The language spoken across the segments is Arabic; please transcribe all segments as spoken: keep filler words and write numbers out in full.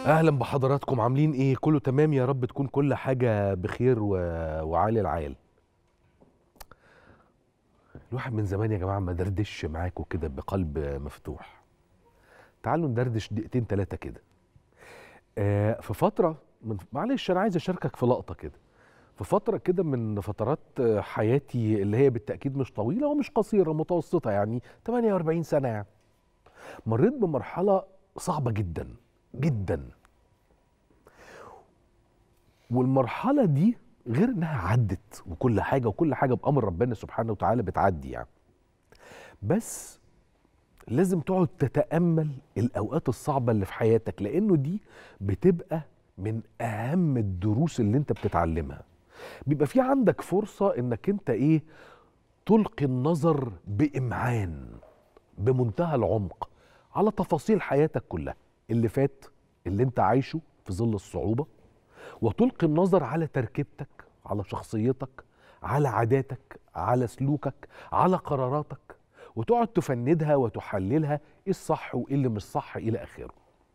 اهلا بحضراتكم، عاملين ايه؟ كله تمام يا رب، تكون كل حاجه بخير و... وعالي العال. الواحد من زمان يا جماعه ما دردش معاكم كده بقلب مفتوح. تعالوا ندردش دقيقتين ثلاثه كده. آه في فتره من معلش انا عايز اشاركك في لقطه كده. في فتره كده من فترات آه، حياتي اللي هي بالتاكيد مش طويله ومش قصيره، متوسطه يعني ثمانية وأربعين سنه يعني. مريت بمرحله صعبه جدا جدا. والمرحلة دي غير انها عدت وكل حاجة وكل حاجة بأمر ربنا سبحانه وتعالى بتعدي يعني. بس لازم تقعد تتأمل الأوقات الصعبة اللي في حياتك، لأنه دي بتبقى من أهم الدروس اللي انت بتتعلمها. بيبقى في عندك فرصة انك انت ايه، تلقي النظر بإمعان بمنتهى العمق على تفاصيل حياتك كلها، اللي فات، اللي انت عايشه في ظل الصعوبة، وتلقي النظر على تركيبتك، على شخصيتك، على عاداتك، على سلوكك، على قراراتك، وتقعد تفندها وتحللها، ايه الصح وايه اللي مش صح الى اخره.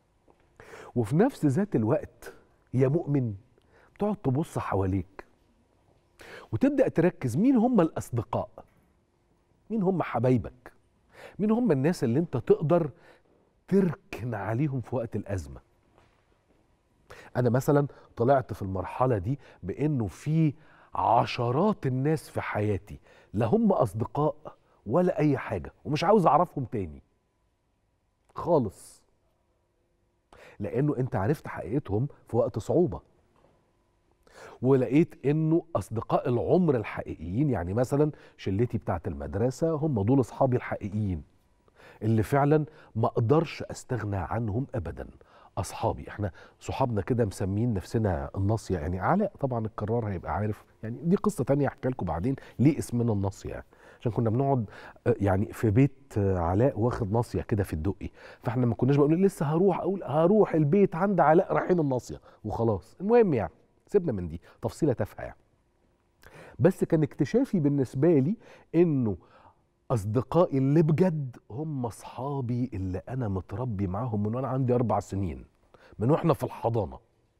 وفي نفس ذات الوقت يا مؤمن تقعد تبص حواليك وتبدأ تركز مين هم الأصدقاء، مين هم حبايبك، مين هم الناس اللي انت تقدر تركن عليهم في وقت الأزمة. أنا مثلا طلعت في المرحلة دي بأنه في عشرات الناس في حياتي لا هم أصدقاء ولا أي حاجة، ومش عاوز أعرفهم تاني خالص، لأنه أنت عرفت حقيقتهم في وقت صعوبة. ولقيت أنه أصدقاء العمر الحقيقيين، يعني مثلا شلتي بتاعت المدرسة، هم دول أصحابي الحقيقيين اللي فعلا ما اقدرش استغنى عنهم ابدا. اصحابي، احنا صحابنا كده مسمين نفسنا الناصيه، يعني علاء طبعا الكرار هيبقى عارف، يعني دي قصه تانية احكي لكم بعدين ليه اسمنا الناصيه يعني. عشان كنا بنقعد آه، يعني في بيت آه، علاء واخد ناصيه كده في الدقي، فاحنا ما كناش بقول لسه هروح اقول هروح البيت عند علاء رايحين الناصيه وخلاص. المهم يعني سيبنا من دي تفصيله تافهه يعني. بس كان اكتشافي بالنسبه لي انه أصدقائي اللي بجد هم أصحابي اللي أنا متربي معاهم من وأنا عندي أربع سنين، من وإحنا في الحضانة،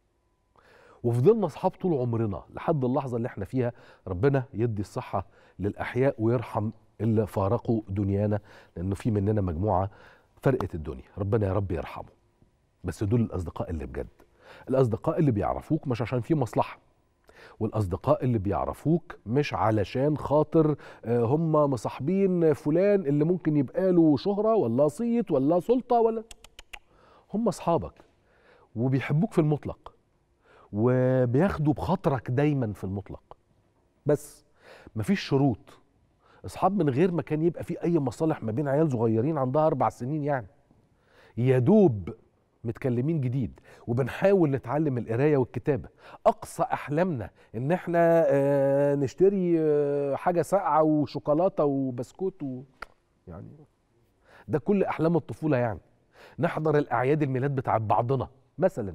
وفضلنا أصحاب طول عمرنا لحد اللحظة اللي إحنا فيها. ربنا يدي الصحة للأحياء ويرحم اللي فارقوا دنيانا، لأنه في مننا مجموعة فرقت الدنيا، ربنا يا رب يرحمه. بس دول الأصدقاء اللي بجد، الأصدقاء اللي بيعرفوك مش عشان في مصلحة، والاصدقاء اللي بيعرفوك مش علشان خاطر آه، هم مصاحبين فلان اللي ممكن يبقى له شهرة ولا صيت ولا سلطة، ولا هم اصحابك وبيحبوك في المطلق وبياخدوا بخاطرك دايما في المطلق. بس مفيش شروط. اصحاب من غير ما كان يبقى في اي مصالح ما بين عيال صغيرين عندها اربع سنين يعني، يا دوب متكلمين جديد وبنحاول نتعلم القرايه والكتابه. اقصى احلامنا ان احنا آه، نشتري آه، حاجه ساقعه وشوكولاته وبسكوت و... يعني ده كل احلام الطفوله يعني. نحضر الاعياد الميلاد بتاع بعضنا مثلا.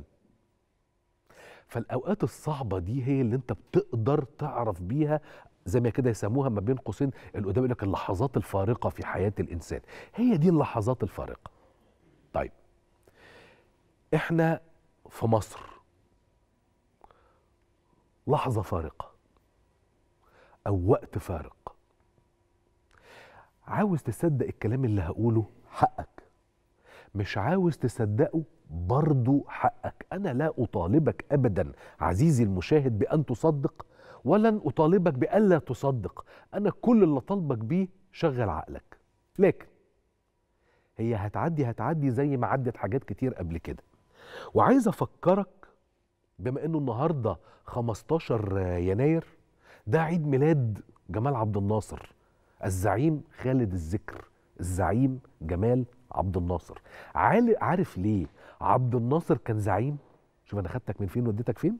فالاوقات الصعبه دي هي اللي انت بتقدر تعرف بيها، زي ما كده يسموها ما بين قوسين القدام، يقول لك اللحظات الفارقه في حياه الانسان. هي دي اللحظات الفارقه. طيب احنا في مصر لحظة فارقة أو وقت فارق. عاوز تصدق الكلام اللي هقوله حقك، مش عاوز تصدقه برضو حقك. أنا لا أطالبك أبدا عزيزي المشاهد بأن تصدق، ولن أطالبك بألا تصدق. أنا كل اللي طالبك بيه شغل عقلك. لكن هي هتعدي هتعدي زي ما عدت حاجات كتير قبل كده. وعايز أفكرك بما انه النهارده خمستاشر يناير، ده عيد ميلاد جمال عبد الناصر، الزعيم خالد الذكر، الزعيم جمال عبد الناصر. عال- عارف ليه عبد الناصر كان زعيم؟ شوف انا خدتك من فين وديتك فين.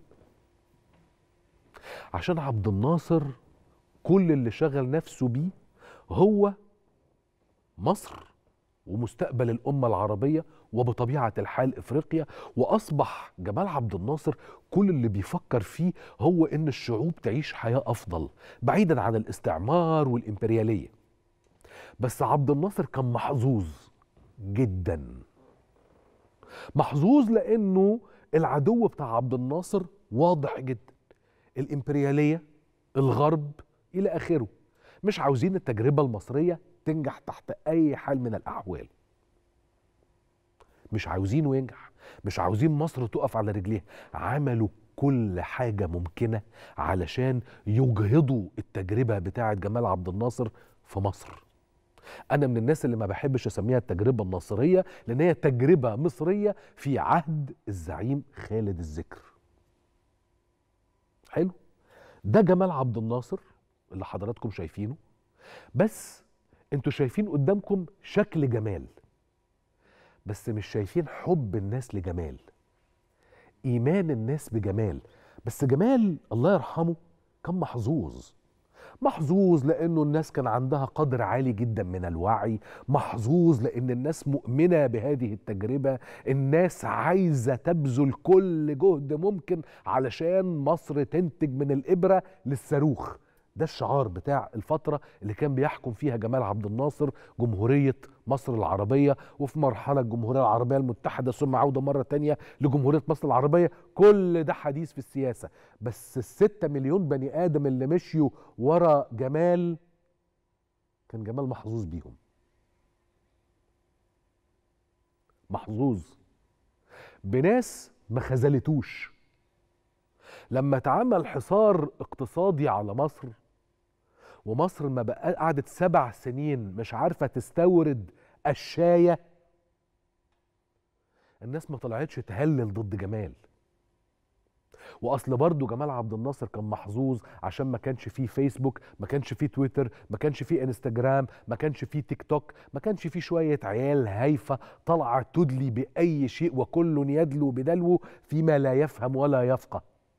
عشان عبد الناصر كل اللي شغل نفسه بيه هو مصر ومستقبل الأمة العربية، وبطبيعة الحال إفريقيا. وأصبح جمال عبد الناصر كل اللي بيفكر فيه هو إن الشعوب تعيش حياة أفضل بعيدا عن الاستعمار والإمبريالية. بس عبد الناصر كان محظوظ جدا محظوظ لأنه العدو بتاع عبد الناصر واضح جدا، الإمبريالية، الغرب، إلى آخره. مش عاوزين التجربة المصرية تنجح تحت أي حال من الأحوال، مش عاوزينه ينجح، مش عاوزين مصر تقف على رجليها. عملوا كل حاجة ممكنة علشان يجهضوا التجربة بتاعة جمال عبد الناصر في مصر. أنا من الناس اللي ما بحبش أسميها التجربة الناصرية، لأن هي تجربة مصرية في عهد الزعيم خالد الذكر. حلو؟ ده جمال عبد الناصر اللي حضراتكم شايفينه، بس انتوا شايفين قدامكم شكل جمال، بس مش شايفين حب الناس لجمال، إيمان الناس بجمال. بس جمال الله يرحمه كان محظوظ، محظوظ لأنه الناس كان عندها قدر عالي جدا من الوعي، محظوظ لأن الناس مؤمنة بهذه التجربة، الناس عايزة تبذل كل جهد ممكن علشان مصر تنتج من الإبرة للصاروخ. ده الشعار بتاع الفترة اللي كان بيحكم فيها جمال عبد الناصر جمهورية مصر العربية، وفي مرحلة الجمهورية العربية المتحدة، ثم عودة مرة تانية لجمهورية مصر العربية. كل ده حديث في السياسة، بس الستة مليون بني آدم اللي مشيوا ورا جمال كان جمال محظوظ بيهم، محظوظ بناس ما خذلتوش. لما اتعمل حصار اقتصادي على مصر ومصر ما بقى قعدت سبع سنين مش عارفة تستورد الشاية، الناس ما طلعتش تهلل ضد جمال. واصل برضو جمال عبد الناصر كان محظوظ عشان ما كانش فيه فيسبوك، ما كانش فيه تويتر، ما كانش فيه انستجرام، ما كانش فيه تيك توك، ما كانش فيه شوية عيال هايفة طالعة تدلي بأي شيء وكل يدلو بدلو فيما لا يفهم ولا يفقه.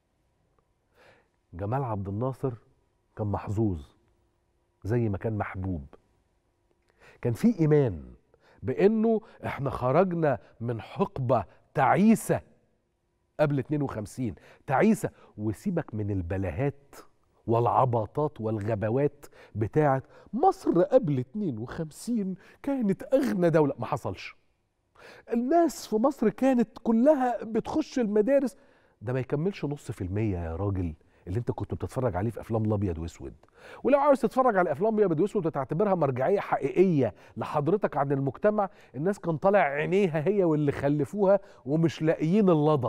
جمال عبد الناصر كان محظوظ زي ما كان محبوب، كان في إيمان بأنه احنا خرجنا من حقبة تعيسة قبل اتنين وخمسين، تعيسة. وسيبك من البلاهات والعباطات والغباوات بتاعت مصر قبل اتنين وخمسين كانت أغنى دولة. ما حصلش. الناس في مصر كانت كلها بتخش المدارس، ده ما يكملش نص في المية يا راجل اللي انت كنت بتتفرج عليه في افلام الابيض واسود. ولو عاوز تتفرج على افلام الابيض واسود وتعتبرها مرجعيه حقيقيه لحضرتك عن المجتمع، الناس كان طالع عينيها هي واللي خلفوها ومش لاقيين اللضا،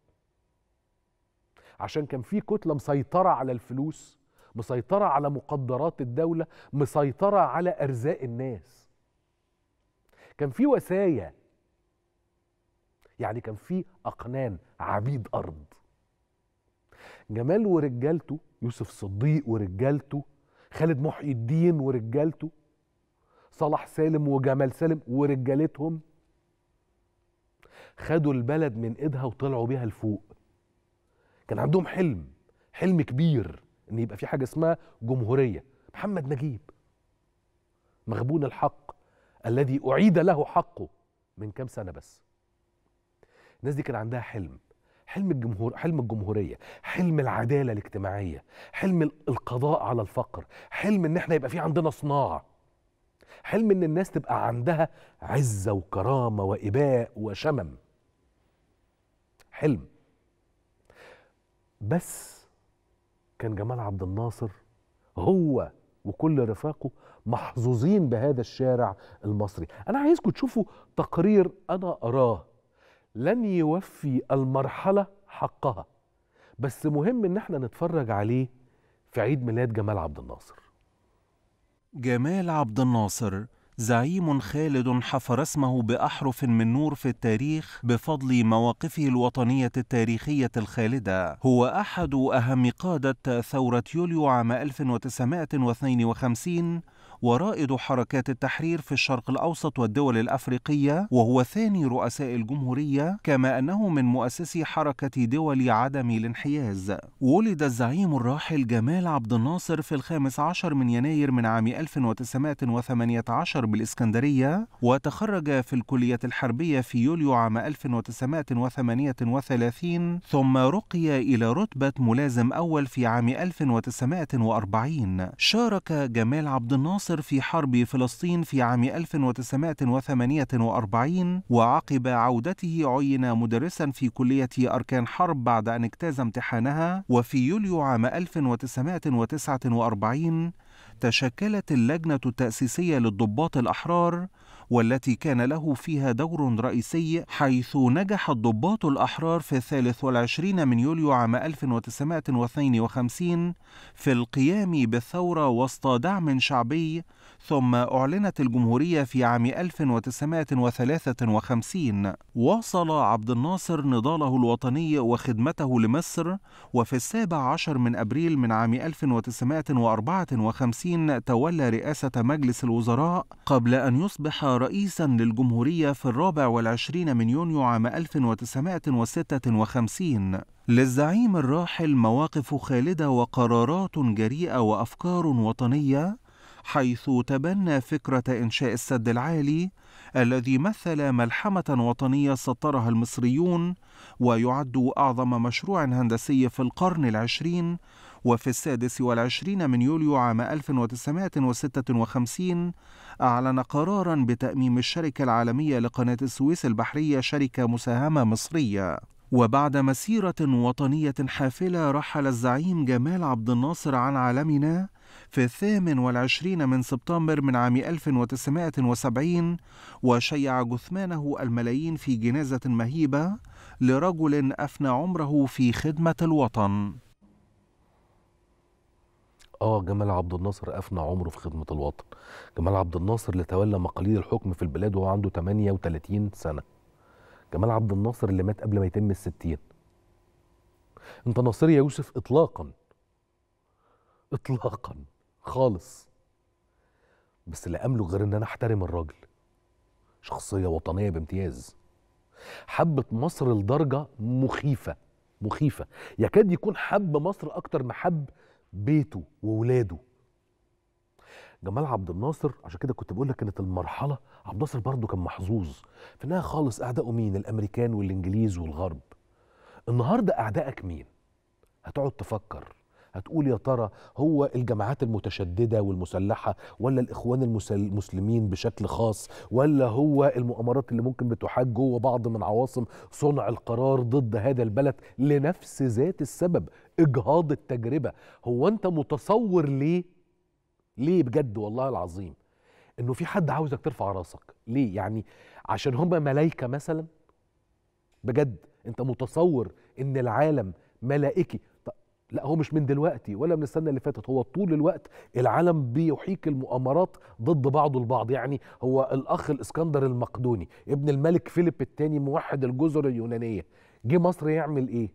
عشان كان في كتله مسيطره على الفلوس، مسيطره على مقدرات الدوله، مسيطره على ارزاق الناس. كان في وسايه، يعني كان في اقنان، عبيد ارض. جمال ورجالته، يوسف صديق ورجالته، خالد محي الدين ورجالته، صلاح سالم وجمال سالم ورجالتهم، خدوا البلد من ايدها وطلعوا بيها لفوق. كان عندهم حلم، حلم كبير ان يبقى في حاجه اسمها جمهوريه. محمد نجيب مغبون الحق الذي اعيد له حقه من كام سنه بس. الناس دي كان عندها حلم، حلم الجمهور، حلم الجمهورية، حلم العدالة الاجتماعية، حلم القضاء على الفقر، حلم ان احنا يبقى في عندنا صناعة، حلم ان الناس تبقى عندها عزة وكرامة وإباء وشمم. حلم. بس كان جمال عبد الناصر هو وكل رفاقه محظوظين بهذا الشارع المصري. انا عايزكم تشوفوا تقرير انا اراه لن يوفي المرحلة حقها، بس مهم ان احنا نتفرج عليه في عيد ميلاد جمال عبد الناصر. جمال عبد الناصر زعيم خالد حفر اسمه بأحرف من نور في التاريخ بفضل مواقفه الوطنية التاريخية الخالدة. هو أحد أهم قادة ثورة يوليو عام ألف وتسعمائة واثنين وخمسين ورائد حركات التحرير في الشرق الأوسط والدول الأفريقية، وهو ثاني رؤساء الجمهورية، كما أنه من مؤسسي حركة دول عدم الانحياز. ولد الزعيم الراحل جمال عبد الناصر في الخامس عشر من يناير من عام ألف وتسعمائة وثمانية عشر بالإسكندرية، وتخرج في الكلية الحربية في يوليو عام ألف وتسعمائة وثمانية وثلاثين، ثم رقي إلى رتبة ملازم أول في عام ألف وتسعمائة وأربعين. شارك جمال عبد الناصر الناصر في حرب فلسطين في عام ألف وتسعمائة وثمانية وأربعين، وعقب عودته عين مدرسا في كلية أركان حرب بعد أن اجتاز امتحانها. وفي يوليو عام ألف وتسعمائة وتسعة وأربعين تشكلت اللجنة التأسيسية للضباط الأحرار، والتي كان له فيها دور رئيسي، حيث نجح الضباط الأحرار في الثالث والعشرين من يوليو عام ألف وتسعمائة واثنين وخمسين في القيام بالثورة وسط دعم شعبي، ثم أعلنت الجمهورية في عام ألف وتسعمائة وثلاثة وخمسين. واصل عبد الناصر نضاله الوطني وخدمته لمصر، وفي السابع عشر من أبريل من عام ألف وتسعمائة وأربعة وخمسين تولى رئاسة مجلس الوزراء، قبل أن يصبح رئيسا للجمهورية في الرابع والعشرين من يونيو عام ألف وتسعمائة وستة وخمسين. للزعيم الراحل مواقف خالدة وقرارات جريئة وأفكار وطنية، حيث تبنى فكرة إنشاء السد العالي الذي مثل ملحمة وطنية سطرها المصريون، ويعد أعظم مشروع هندسي في القرن العشرين. وفي السادس والعشرين من يوليو عام ألف وتسعمائة وستة وخمسين أعلن قرارا بتأميم الشركة العالمية لقناة السويس البحرية شركة مساهمة مصرية. وبعد مسيرة وطنية حافلة، رحل الزعيم جمال عبد الناصر عن عالمنا في الثامن والعشرين من سبتمبر من عام ألف وتسعمائة وسبعين، وشيع جثمانه الملايين في جنازة مهيبة لرجل أفنى عمره في خدمة الوطن. آه جمال عبد الناصر أفنى عمره في خدمة الوطن. جمال عبد الناصر اللي تولى مقاليد الحكم في البلاد وهو عنده ثمانية وثلاثين سنة. جمال عبد الناصر اللي مات قبل ما يتم الستين. انت ناصري يا يوسف؟ اطلاقا اطلاقا خالص. بس لا املك غير ان انا احترم الراجل، شخصية وطنية بامتياز، حبت مصر لدرجة مخيفة مخيفة، يكاد يكون حب مصر اكتر ما حب بيته وولاده. جمال عبد الناصر، عشان كده كنت بقول لك كانت المرحلة، عبد الناصر برضه كان محظوظ في انها خالص. اعدائه مين؟ الامريكان والانجليز والغرب. النهارده اعدائك مين؟ هتقعد تفكر، هتقول يا ترى هو الجماعات المتشددة والمسلحة، ولا الإخوان المسلمين بشكل خاص، ولا هو المؤامرات اللي ممكن بتحاج جوه بعض من عواصم صنع القرار ضد هذا البلد لنفس ذات السبب، إجهاض التجربة. هو أنت متصور ليه؟ ليه بجد والله العظيم إنه في حد عاوزك ترفع راسك؟ ليه؟ يعني عشان هم ملايكة مثلا؟ بجد أنت متصور إن العالم ملائكي؟ لا، هو مش من دلوقتي ولا من السنة اللي فاتت، هو طول الوقت العالم بيحيك المؤامرات ضد بعضه البعض. يعني هو الأخ الإسكندر المقدوني ابن الملك فيليب الثاني موحد الجزر اليونانية جه مصر يعمل إيه؟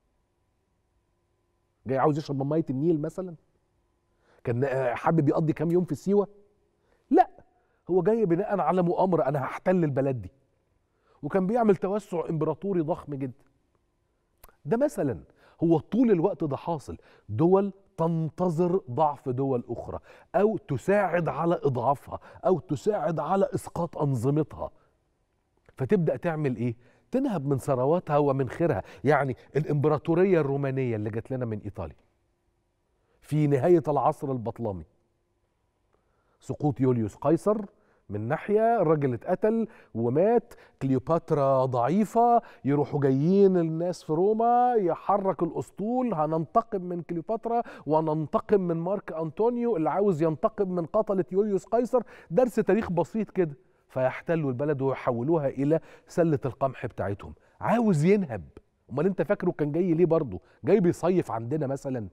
جاي عاوز يشرب من مية النيل مثلا؟ كان حابب يقضي كام يوم في سيوة؟ لا، هو جاي بناء على مؤامرة، أنا هحتل البلد دي، وكان بيعمل توسع إمبراطوري ضخم جدا. ده مثلا هو طول الوقت ده حاصل، دول تنتظر ضعف دول أخرى أو تساعد على إضعافها أو تساعد على إسقاط أنظمتها، فتبدأ تعمل إيه؟ تنهب من ثرواتها ومن خيرها. يعني الإمبراطورية الرومانية اللي جات لنا من إيطاليا في نهاية العصر البطلمي، سقوط يوليوس قيصر من ناحية، الراجل اتقتل ومات، كليوباترا ضعيفة، يروحوا جايين الناس في روما يحرك الأسطول، هننتقم من كليوباترا وننتقم من مارك أنطونيو اللي عاوز ينتقم من قتلة يوليوس قيصر. درس تاريخ بسيط كده، فيحتلوا البلد ويحولوها إلى سلة القمح بتاعتهم. عاوز ينهب. امال انت فاكره كان جاي ليه؟ برضه جاي بيصيف عندنا مثلا؟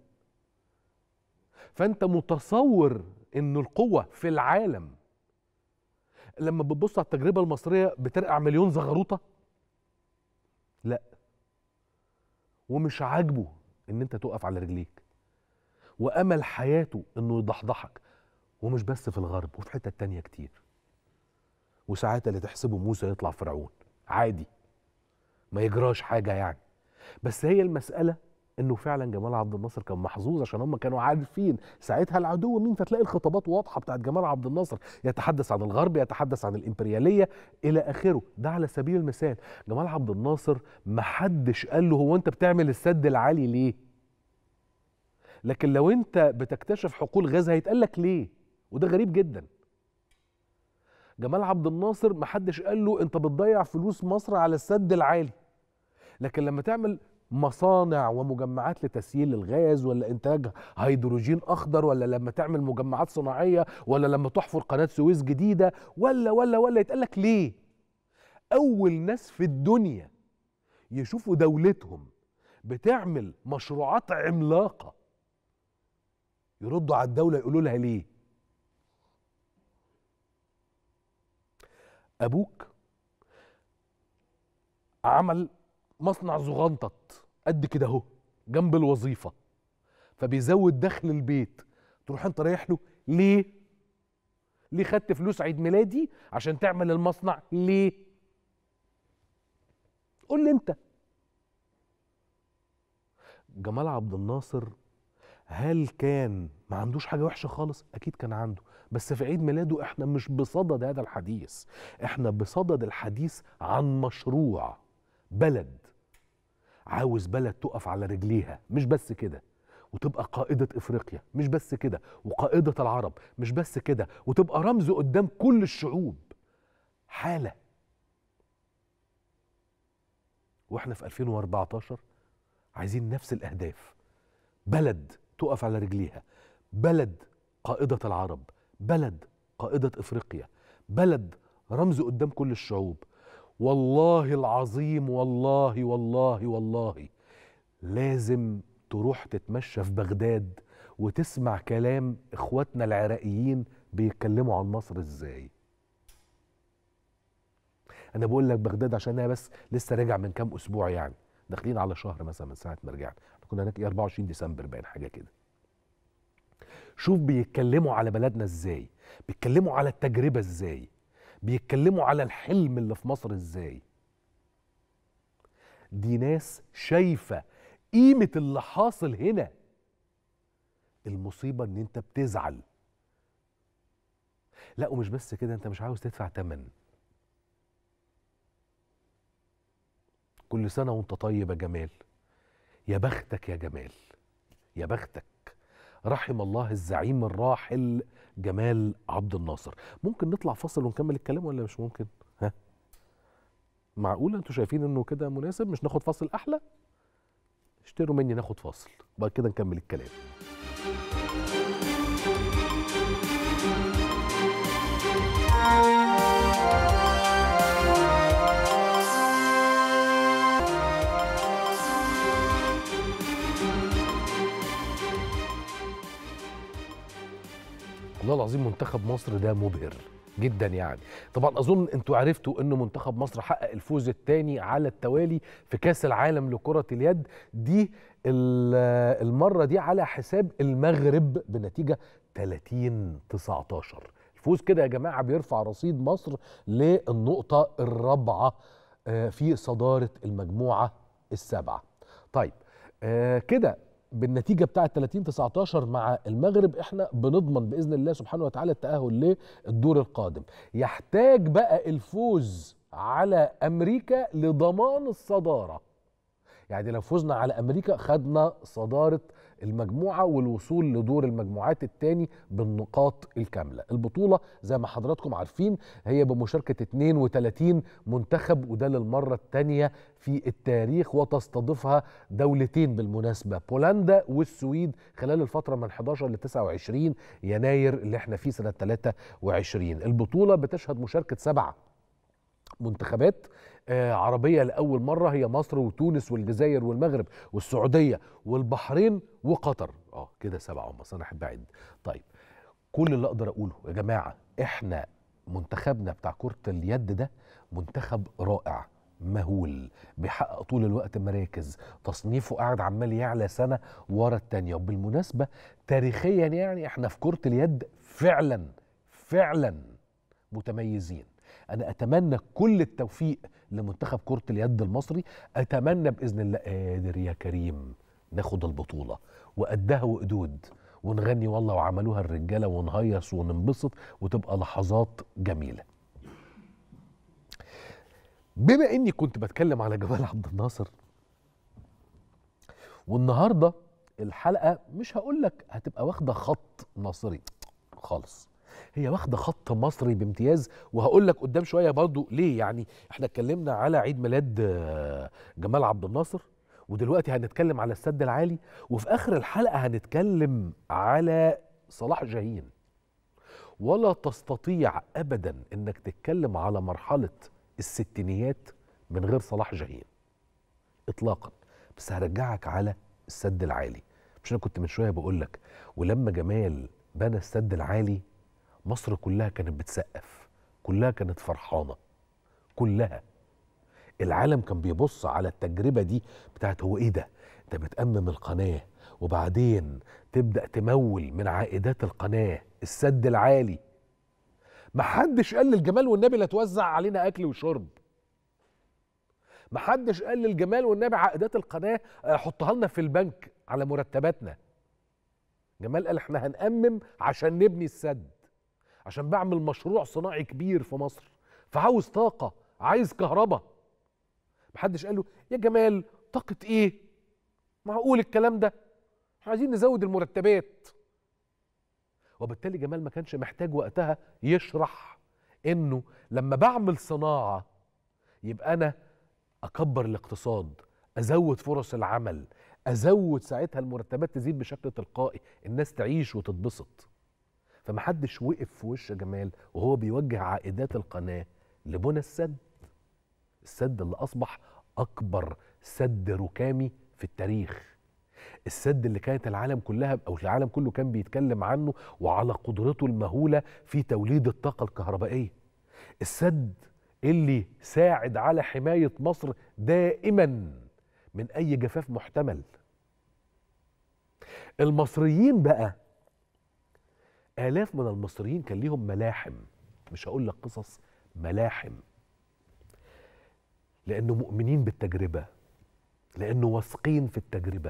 فانت متصور ان القوة في العالم لما بتبص على التجربة المصرية بترقع مليون زغروطة؟ لا، ومش عاجبه ان انت تقف على رجليك، وامل حياته انه يضحضحك. ومش بس في الغرب، وفي حتة تانية كتير. وساعات اللي تحسبه موسى يطلع فرعون عادي، ما يجراش حاجة يعني. بس هي المسألة انه فعلا جمال عبد الناصر كان محظوظ، عشان هم كانوا عارفين ساعتها العدو مين. فتلاقي الخطابات واضحه بتاعت جمال عبد الناصر، يتحدث عن الغرب، يتحدث عن الامبرياليه الى اخره. ده على سبيل المثال. جمال عبد الناصر ما حدش قال له هو انت بتعمل السد العالي ليه؟ لكن لو انت بتكتشف حقول غاز هيتقال لك ليه؟ وده غريب جدا. جمال عبد الناصر محدش قال له انت بتضيع فلوس مصر على السد العالي، لكن لما تعمل مصانع ومجمعات لتسييل الغاز ولا انتاج هيدروجين اخضر، ولا لما تعمل مجمعات صناعيه، ولا لما تحفر قناه سويس جديده، ولا ولا ولا يتقال لك ليه؟ اول ناس في الدنيا يشوفوا دولتهم بتعمل مشروعات عملاقه يردوا على الدوله يقولوا لها ليه؟ ابوك عمل مصنع زغنطط قد كده اهو جنب الوظيفه، فبيزود دخل البيت، تروح انت رايح له ليه؟ ليه خدت فلوس عيد ميلادي عشان تعمل المصنع؟ ليه؟ قول لي انت. جمال عبد الناصر هل كان ما عندوش حاجه وحشه خالص؟ اكيد كان عنده، بس في عيد ميلاده احنا مش بصدد هذا الحديث، احنا بصدد الحديث عن مشروع بلد عاوز بلد تقف على رجليها، مش بس كده وتبقى قائدة افريقيا، مش بس كده وقائدة العرب، مش بس كده وتبقى رمز قدام كل الشعوب، حالة. واحنا في ألفين وأربعتاشر عايزين نفس الاهداف، بلد تقف على رجليها، بلد قائدة العرب، بلد قائدة افريقيا، بلد رمز قدام كل الشعوب. والله العظيم، والله والله والله لازم تروح تتمشى في بغداد وتسمع كلام اخواتنا العراقيين بيتكلموا عن مصر ازاي. انا بقول لك بغداد عشان انا بس لسه راجع من كام اسبوع، يعني داخلين على شهر مثلا من ساعه ما رجعنا، كنا هناك أربعة وعشرين ديسمبر باين حاجه كده. شوف بيتكلموا على بلدنا ازاي، بيتكلموا على التجربه ازاي، بيتكلموا على الحلم اللي في مصر ازاي. دي ناس شايفه قيمه اللي حاصل هنا. المصيبه ان انت بتزعل. لا ومش بس كده، انت مش عاوز تدفع تمن. كل سنه وانت طيب يا جمال، يا بختك يا جمال، يا بختك. رحم الله الزعيم الراحل جمال عبد الناصر. ممكن نطلع فاصل ونكمل الكلام ولا مش ممكن؟ ها؟ معقولة انتوا شايفين انه كده مناسب؟ مش ناخد فاصل احلى؟ اشتروا مني ناخد فاصل وبعد كده نكمل الكلام. والله العظيم منتخب مصر ده مبهر جدا. يعني طبعا اظن انتوا عرفتوا ان منتخب مصر حقق الفوز الثاني على التوالي في كاس العالم لكرة اليد، دي المرة دي على حساب المغرب بنتيجة ثلاثين تسعتاشر. الفوز كده يا جماعة بيرفع رصيد مصر للنقطة الرابعة في صدارة المجموعة السابعة. طيب كده بالنتيجه بتاعه ثلاثين تسعتاشر مع المغرب احنا بنضمن باذن الله سبحانه وتعالى التاهل للدور القادم. يحتاج بقى الفوز على امريكا لضمان الصداره. يعني لو فزنا على امريكا خدنا صداره المجموعه والوصول لدور المجموعات الثاني بالنقاط الكامله. البطوله زي ما حضراتكم عارفين هي بمشاركه اتنين وتلاتين منتخب، وده للمره الثانيه في التاريخ، وتستضيفها دولتين بالمناسبه، بولندا والسويد، خلال الفتره من حداشر ل تسعة وعشرين يناير اللي احنا فيه سنه تلاتة وعشرين. البطوله بتشهد مشاركه سبعه منتخبات آه عربية لأول مرة، هي مصر وتونس والجزائر والمغرب والسعودية والبحرين وقطر. اه كده سبعة هم، أنا أحب أعد. طيب كل اللي أقدر أقوله يا جماعة، إحنا منتخبنا بتاع كرة اليد ده منتخب رائع مهول، بيحقق طول الوقت مراكز، تصنيفه قاعد عمال يعلى سنة ورا التانية. وبالمناسبة تاريخيا يعني إحنا في كرة اليد فعلا فعلا متميزين. أنا أتمنى كل التوفيق لمنتخب كرة اليد المصري، أتمنى بإذن الله قادر يا كريم ناخد البطولة وقدها وقدود ونغني والله وعملوها الرجالة ونهيص وننبسط وتبقى لحظات جميلة. بما إني كنت بتكلم على جمال عبد الناصر، والنهاردة الحلقة مش هقولك هتبقى واخدة خط ناصري خالص، هي واخده خط مصري بامتياز، وهقول لك قدام شويه برضو ليه. يعني احنا اتكلمنا على عيد ميلاد آه، جمال عبد الناصر، ودلوقتي هنتكلم على السد العالي، وفي اخر الحلقه هنتكلم على صلاح جاهين. ولا تستطيع ابدا انك تتكلم على مرحله الستينيات من غير صلاح جاهين اطلاقا. بس هرجعك على السد العالي. مش انا كنت من شويه بقول لك، ولما جمال بنى السد العالي مصر كلها كانت بتسقف، كلها كانت فرحانه، كلها. العالم كان بيبص على التجربه دي بتاعت هو ايه ده؟ انت بتأمم القناه وبعدين تبدأ تمول من عائدات القناه السد العالي. محدش قال للجمال والنبي لا توزع علينا اكل وشرب. محدش قال للجمال والنبي عائدات القناه حطها لنا في البنك على مرتباتنا. جمال قال احنا هنأمم عشان نبني السد، عشان بعمل مشروع صناعي كبير في مصر، فعاوز طاقة، عايز كهرباء. محدش قال له يا جمال طاقة ايه؟ معقول الكلام ده؟ احنا عايزين نزود المرتبات. وبالتالي جمال ما كانش محتاج وقتها يشرح انه لما بعمل صناعة يبقى انا اكبر الاقتصاد، ازود فرص العمل، ازود ساعتها المرتبات تزيد بشكل تلقائي، الناس تعيش وتتبسط. فمحدش وقف في وش جمال وهو بيوجه عائدات القناة لبنى السد، السد اللي أصبح أكبر سد ركامي في التاريخ، السد اللي كانت العالم كلها أو العالم كله كان بيتكلم عنه وعلى قدرته المهولة في توليد الطاقة الكهربائية، السد اللي ساعد على حماية مصر دائما من أي جفاف محتمل. المصريين بقى، آلاف من المصريين كان ليهم ملاحم، مش هقول لك قصص، ملاحم، لأنه مؤمنين بالتجربة، لأنه واثقين في التجربة.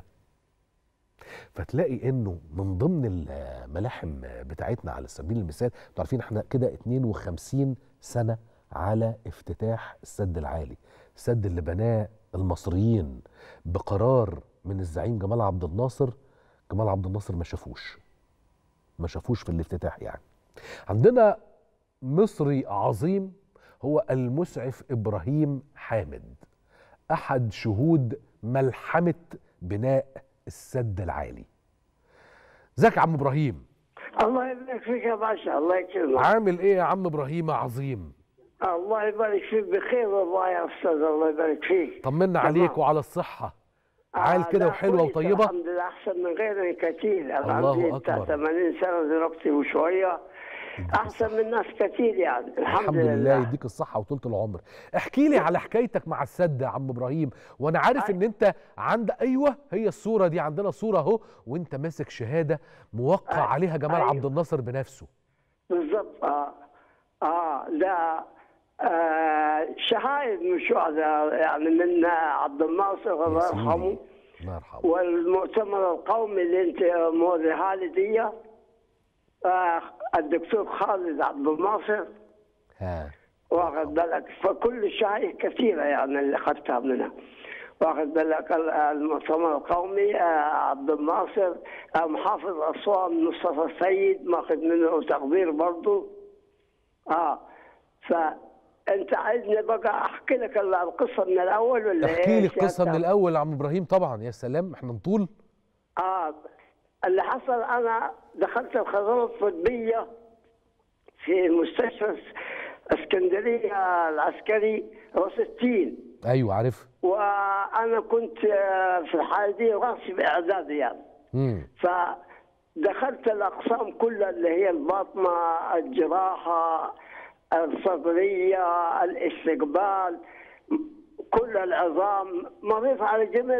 فتلاقي إنه من ضمن الملاحم بتاعتنا على سبيل المثال، انتوا عارفين احنا كده اتنين وخمسين سنة على افتتاح السد العالي، السد اللي بناه المصريين بقرار من الزعيم جمال عبد الناصر. جمال عبد الناصر ما شافوش ما شافوش في الافتتاح. يعني عندنا مصري عظيم هو المسعف إبراهيم حامد، أحد شهود ملحمة بناء السد العالي. ازيك يا عم إبراهيم؟ الله يبارك فيك يا باشا، الله يكرمك. عامل ايه يا عم إبراهيم عظيم؟ الله يبارك فيك، بخير والله يا استاذ، الله يبارك فيك. طمنا عليك وعلى الصحة. عال كده وحلوة وطيبة؟ الحمد لله، أحسن من غيري كتير. الله أكبر. ثمانين سنة دلوقتي وشوية، أحسن من ناس كتير يعني. الحمد, الحمد لله. لله يديك الصحة وطولة العمر. احكي لي على حكايتك مع السد يا عم إبراهيم، وأنا عارف إن أنت عند أيوه هي الصورة دي، عندنا صورة أهو وأنت ماسك شهادة موقع أي. عليها جمال أيوه. عبد الناصر بنفسه. بالظبط. آه آه ده آه شهايد من الشهداء يعني، من عبد الناصر الله يرحمه، الله يرحمه، والمؤتمر القومي اللي انت موريها لي دي، آه الدكتور خالد عبد الناصر. ها واخد بالك، فكل الشهايد كثيره يعني اللي اخذتها منها. واخد بالك، المؤتمر القومي آه عبد الناصر، آه محافظ اسوان مصطفى السيد ماخذ منه تقدير برضه. اه ف انت عايزني بقى احكي لك القصه من الاول ولا ايه؟ احكي لي القصه من الاول يا عم ابراهيم. طبعا يا سلام، احنا نطول. اه اللي حصل، انا دخلت الخدمات الطبيه في مستشفى اسكندريه العسكري راس التين. ايوه عارف. وانا كنت في الحاله دي راسي باعدادي يعني. امم فدخلت الاقسام كلها اللي هي الباطنه، الجراحه، الصدرية، الاستقبال، كل العظام، مريض على جميع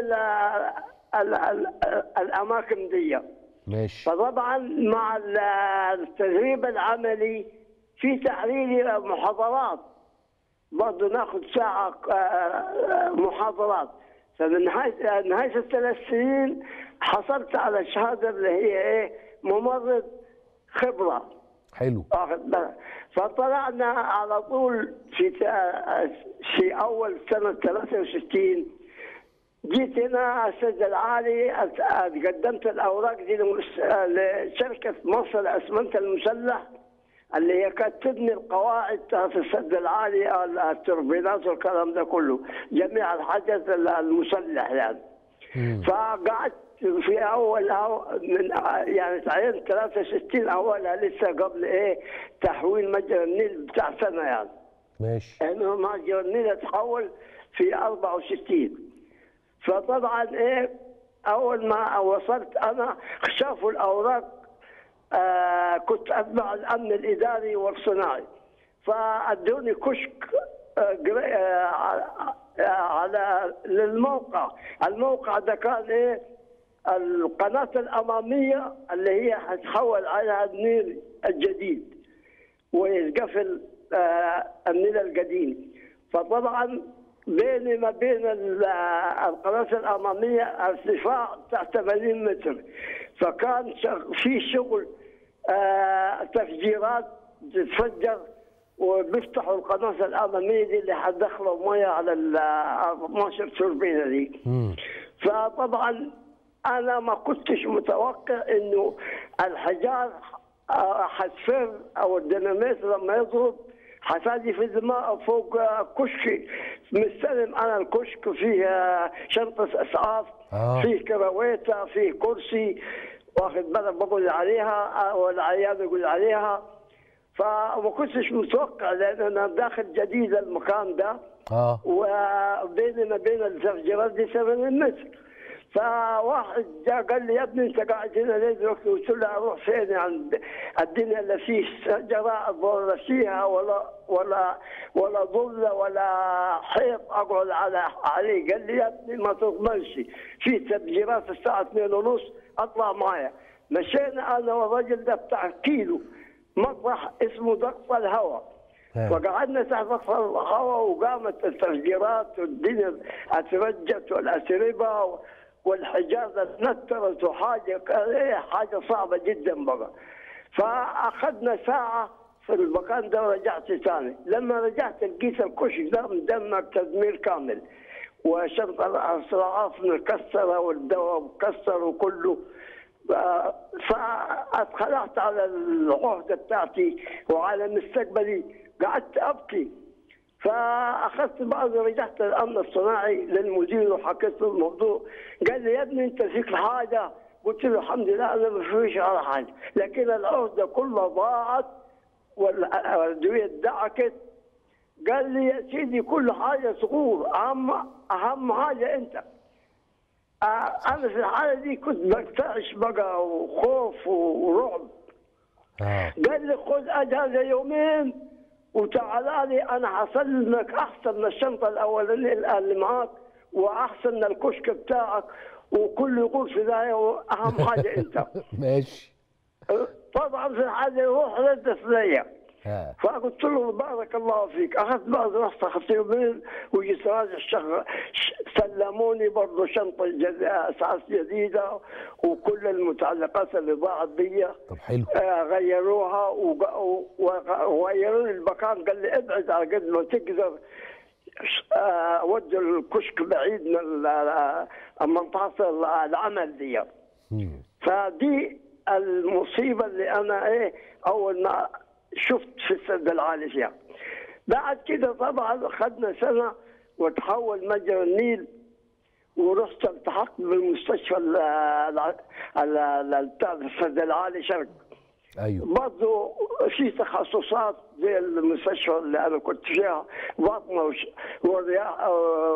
الأماكن دي. ماشي. فطبعا مع التدريب العملي في تحرير محاضرات، برضه ناخذ ساعة محاضرات. فمن نهاية نهاية الثلاث سنين حصلت على الشهادة اللي هي إيه؟ ممرض خبرة. حلو. فطلعنا على طول في في اول سنه ثلاثة وستين. جيت هنا السد العالي، قدمت الاوراق دي لشركه مصر الاسمنت المسلح اللي هي كانت تبني القواعد في السد العالي، التوربينات والكلام ده كله، جميع الحاجات المسلح يعني. فقعدت في اول من يعني تعينت ثلاثة وستين اولها لسه قبل ايه تحويل مجرى النيل بتاع سنه يعني. ماشي. انه مجرى النيل تحول في أربعة وستين. فطبعا ايه اول ما وصلت انا شافوا الاوراق، آه كنت اتبع الامن الاداري والصناعي، فادوني كشك آه آه على للموقع. الموقع ده كان ايه القناه الاماميه اللي هي حتحول عليها النيل الجديد ويتقفل آه النيل القديم. فطبعا بيني ما بين القناه الاماميه ارتفاع بتاع ثمانين متر، فكان في شغل آه تفجيرات تتفجر وبيفتحوا القناه الاماميه دي اللي حتدخلوا ميه على ال اثناشر توربينه دي. فطبعا انا ما كنتش متوقع انه الحجار حتفر او الديناميت لما يضرب حتاجي في الماء فوق كشكي. مستلم انا الكشك فيه شنطه اسعاف، آه. فيه كراويته، فيه كرسي، واخد بالك بقول عليها والعيان يقول عليها. فما كنتش متوقع لان انا داخل جديد المكان ده، اه وبيني ما بين التفجيرات دي ثمانين متر. فواحد جاء قال لي يا ابني انت قاعد هنا ليه دلوقتي؟ قلت له اروح فين عند الدنيا اللي فيه شجره ولا فيها ولا ولا ولا ظل ولا حيط اقعد على عليه. قال لي يا ابني ما تضمنش، في تفجيرات الساعه اثنين ونص اطلع معايا. مشينا انا والراجل ده بتاع كيلو مطرح اسمه ضغط الهواء، وقعدنا تحت ضغط الهواء وقامت التفجيرات والدنيا اترجت والاتربه والحجازه اتنترت وحاجه حاجه صعبه جدا بقى. فاخذنا ساعه في المكان ده ورجعت ثاني. لما رجعت لقيت الكشك ده مدمر تدمير كامل، وشنطه الاسعاف مكسره والدواء مكسر وكله. فاتخلعت على العهده بتاعتي وعلى مستقبلي، قعدت ابكي. فاخذت بعض رجعت الامن الصناعي للمدير وحكيت له الموضوع. قال لي يا ابني انت فيك حاجه؟ قلت له الحمد لله انا ما فيش على حاجه، لكن العهده كلها ضاعت والادويه ادعكت. قال لي يا سيدي كل حاجه صغور، اهم اهم حاجه انت. انا في الحاله دي كنت برتعش بقى وخوف ورعب. آه. قال لي خذ اجازه يومين وتعال لي انا حسلمك احسن من الشنطه الاولانيه اللي معاك واحسن من الكشك بتاعك وكل يقول في ذا واهم حاجه انت. ماشي. طبعا في الحاجه يروح رد ليا. فقلت له بارك الله فيك. اخذت بعض رحت اخذت يومين وجيت راجع الشغل، سلموني برضه شنطه اسعاف جديده وكل المتعلقات اللي ضاعت بي. طب حلو. آه غيروها وغيروا لي المكان. قال لي ابعد على قد ما تقدر، آه ودوا الكشك بعيد من منطقه العمل دي. فدي المصيبه اللي انا ايه اول ما شفت في السد العالي فيها. بعد كده طبعا اخذنا سنه وتحول مجرى النيل ورحت التحقت بالمستشفى السد العالي شرق. ايوه. برضه في تخصصات زي المستشفى اللي انا كنت فيها، باطنه ورياح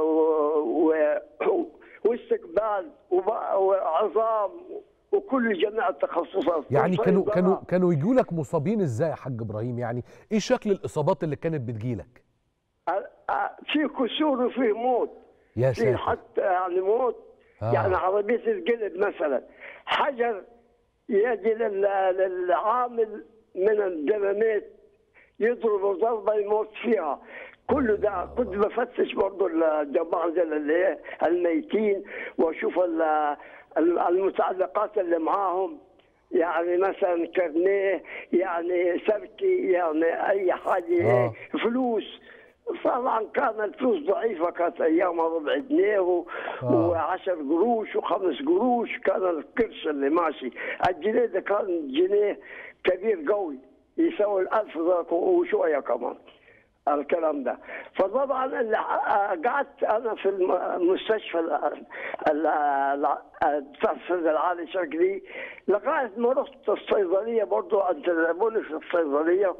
واستقبال وعظام وكل جميع التخصصات. يعني كانوا كانوا كانوا يجوا لك مصابين ازاي يا حاج ابراهيم؟ يعني ايه شكل الاصابات اللي كانت بتجيلك؟ في كسور وفي موت. يا ساتر. في حتى يعني موت. آه. يعني عربيه القلب مثلا حجر يجي للعامل من الديناميت يضرب ضربه يموت فيها. كل ده كنت بفتش برضه الجماعه زي اللي الميتين واشوف المتعلقات اللي معاهم، يعني مثلا كرنيه، يعني سبكي، يعني اي حاجه. آه. فلوس. طبعا كان الفلوس ضعيفه، كانت ايامها ربع جنيه و... آه. وعشر قروش وخمس قروش كان القرش اللي ماشي. الجنيه ده كان جنيه كبير قوي. يسوي الألف وشويه كمان الكلام ده. فطبعا اللي قعدت انا في المستشفى بتاع السد العالي شكلي لغايه ما رحت الصيدليه برضه انتدبوني في الصيدليه،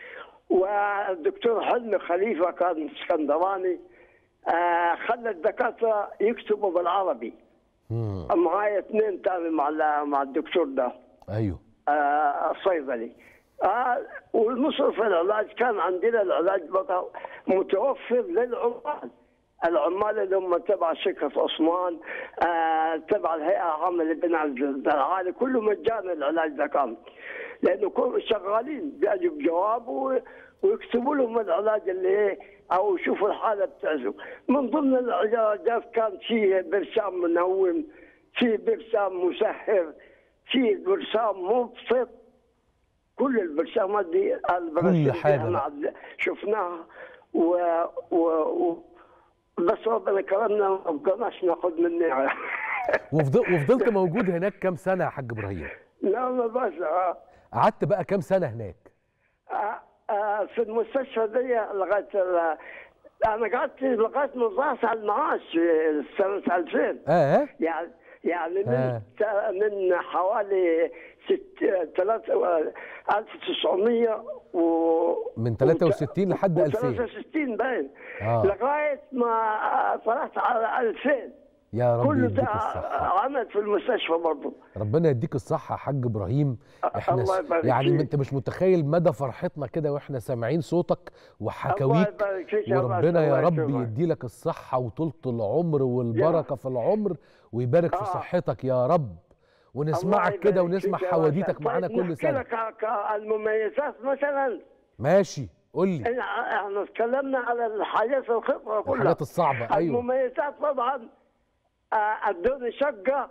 والدكتور حلمي خليفه كان اسكندراني آه خلى الدكاتره يكتبوا بالعربي. معايا اثنين تاني مع مع الدكتور ده. ايوه. آه الصيدلي. آه والمصرف العلاج كان عندنا العلاج بقى متوفر للعمال، العمال اللي هم تبع شركه عثمان آه تبع الهيئه العامه للبناء العالي، كله مجانا العلاج ده كان، لانه كانوا شغالين بيجوا بجواب ويكتبوا لهم العلاج اللي ايه او يشوفوا الحاله بتاعته. من ضمن العلاجات كان في برشام منوم، في برشام مسهر، في برشام مبسط، كل البرشامات دي كل حاجه شفناها و, و... و... بس ربنا كرمنا ما بقناش ناخذ منها. وفضلت موجود هناك كام سنه يا حاج ابراهيم؟ لا ما بس قعدت بقى كام سنه هناك؟ آه آه في المستشفى دي لغايه انا قعدت لغايه ما ضاعت على المعاش سنه ألفين. اه يعني يعني من آه. من حوالي ست ثلاثة ألف وتسعمية و من ثلاثة وستين لحد ألفين. ثلاثة وستين باين آه. لغايه ما طلعت على ألفين. يا رب كله يديك ده الصحة. عمل في المستشفى برضه. ربنا يديك الصحة يا حاج إبراهيم. احنا الله يبارك يعني فيك. انت مش متخيل مدى فرحتنا كده واحنا سامعين صوتك وحكاويك، الله يبارك فيك يا وربنا يا الله رب يكرمك. يديلك الصحة وطولة العمر والبركة في العمر ويبارك في آه. صحتك يا رب، ونسمعك الله كده يبارك ونسمع فيك يا حواديتك باشا. معانا طيب كل نحكي سنة. لك ع- المميزات مثلا. ماشي قول لي. إحنا- احنا اتكلمنا على الحاجات الخطره كلها. الحاجات الصعبة أيوه. المميزات طبعا آه، ادوني شقه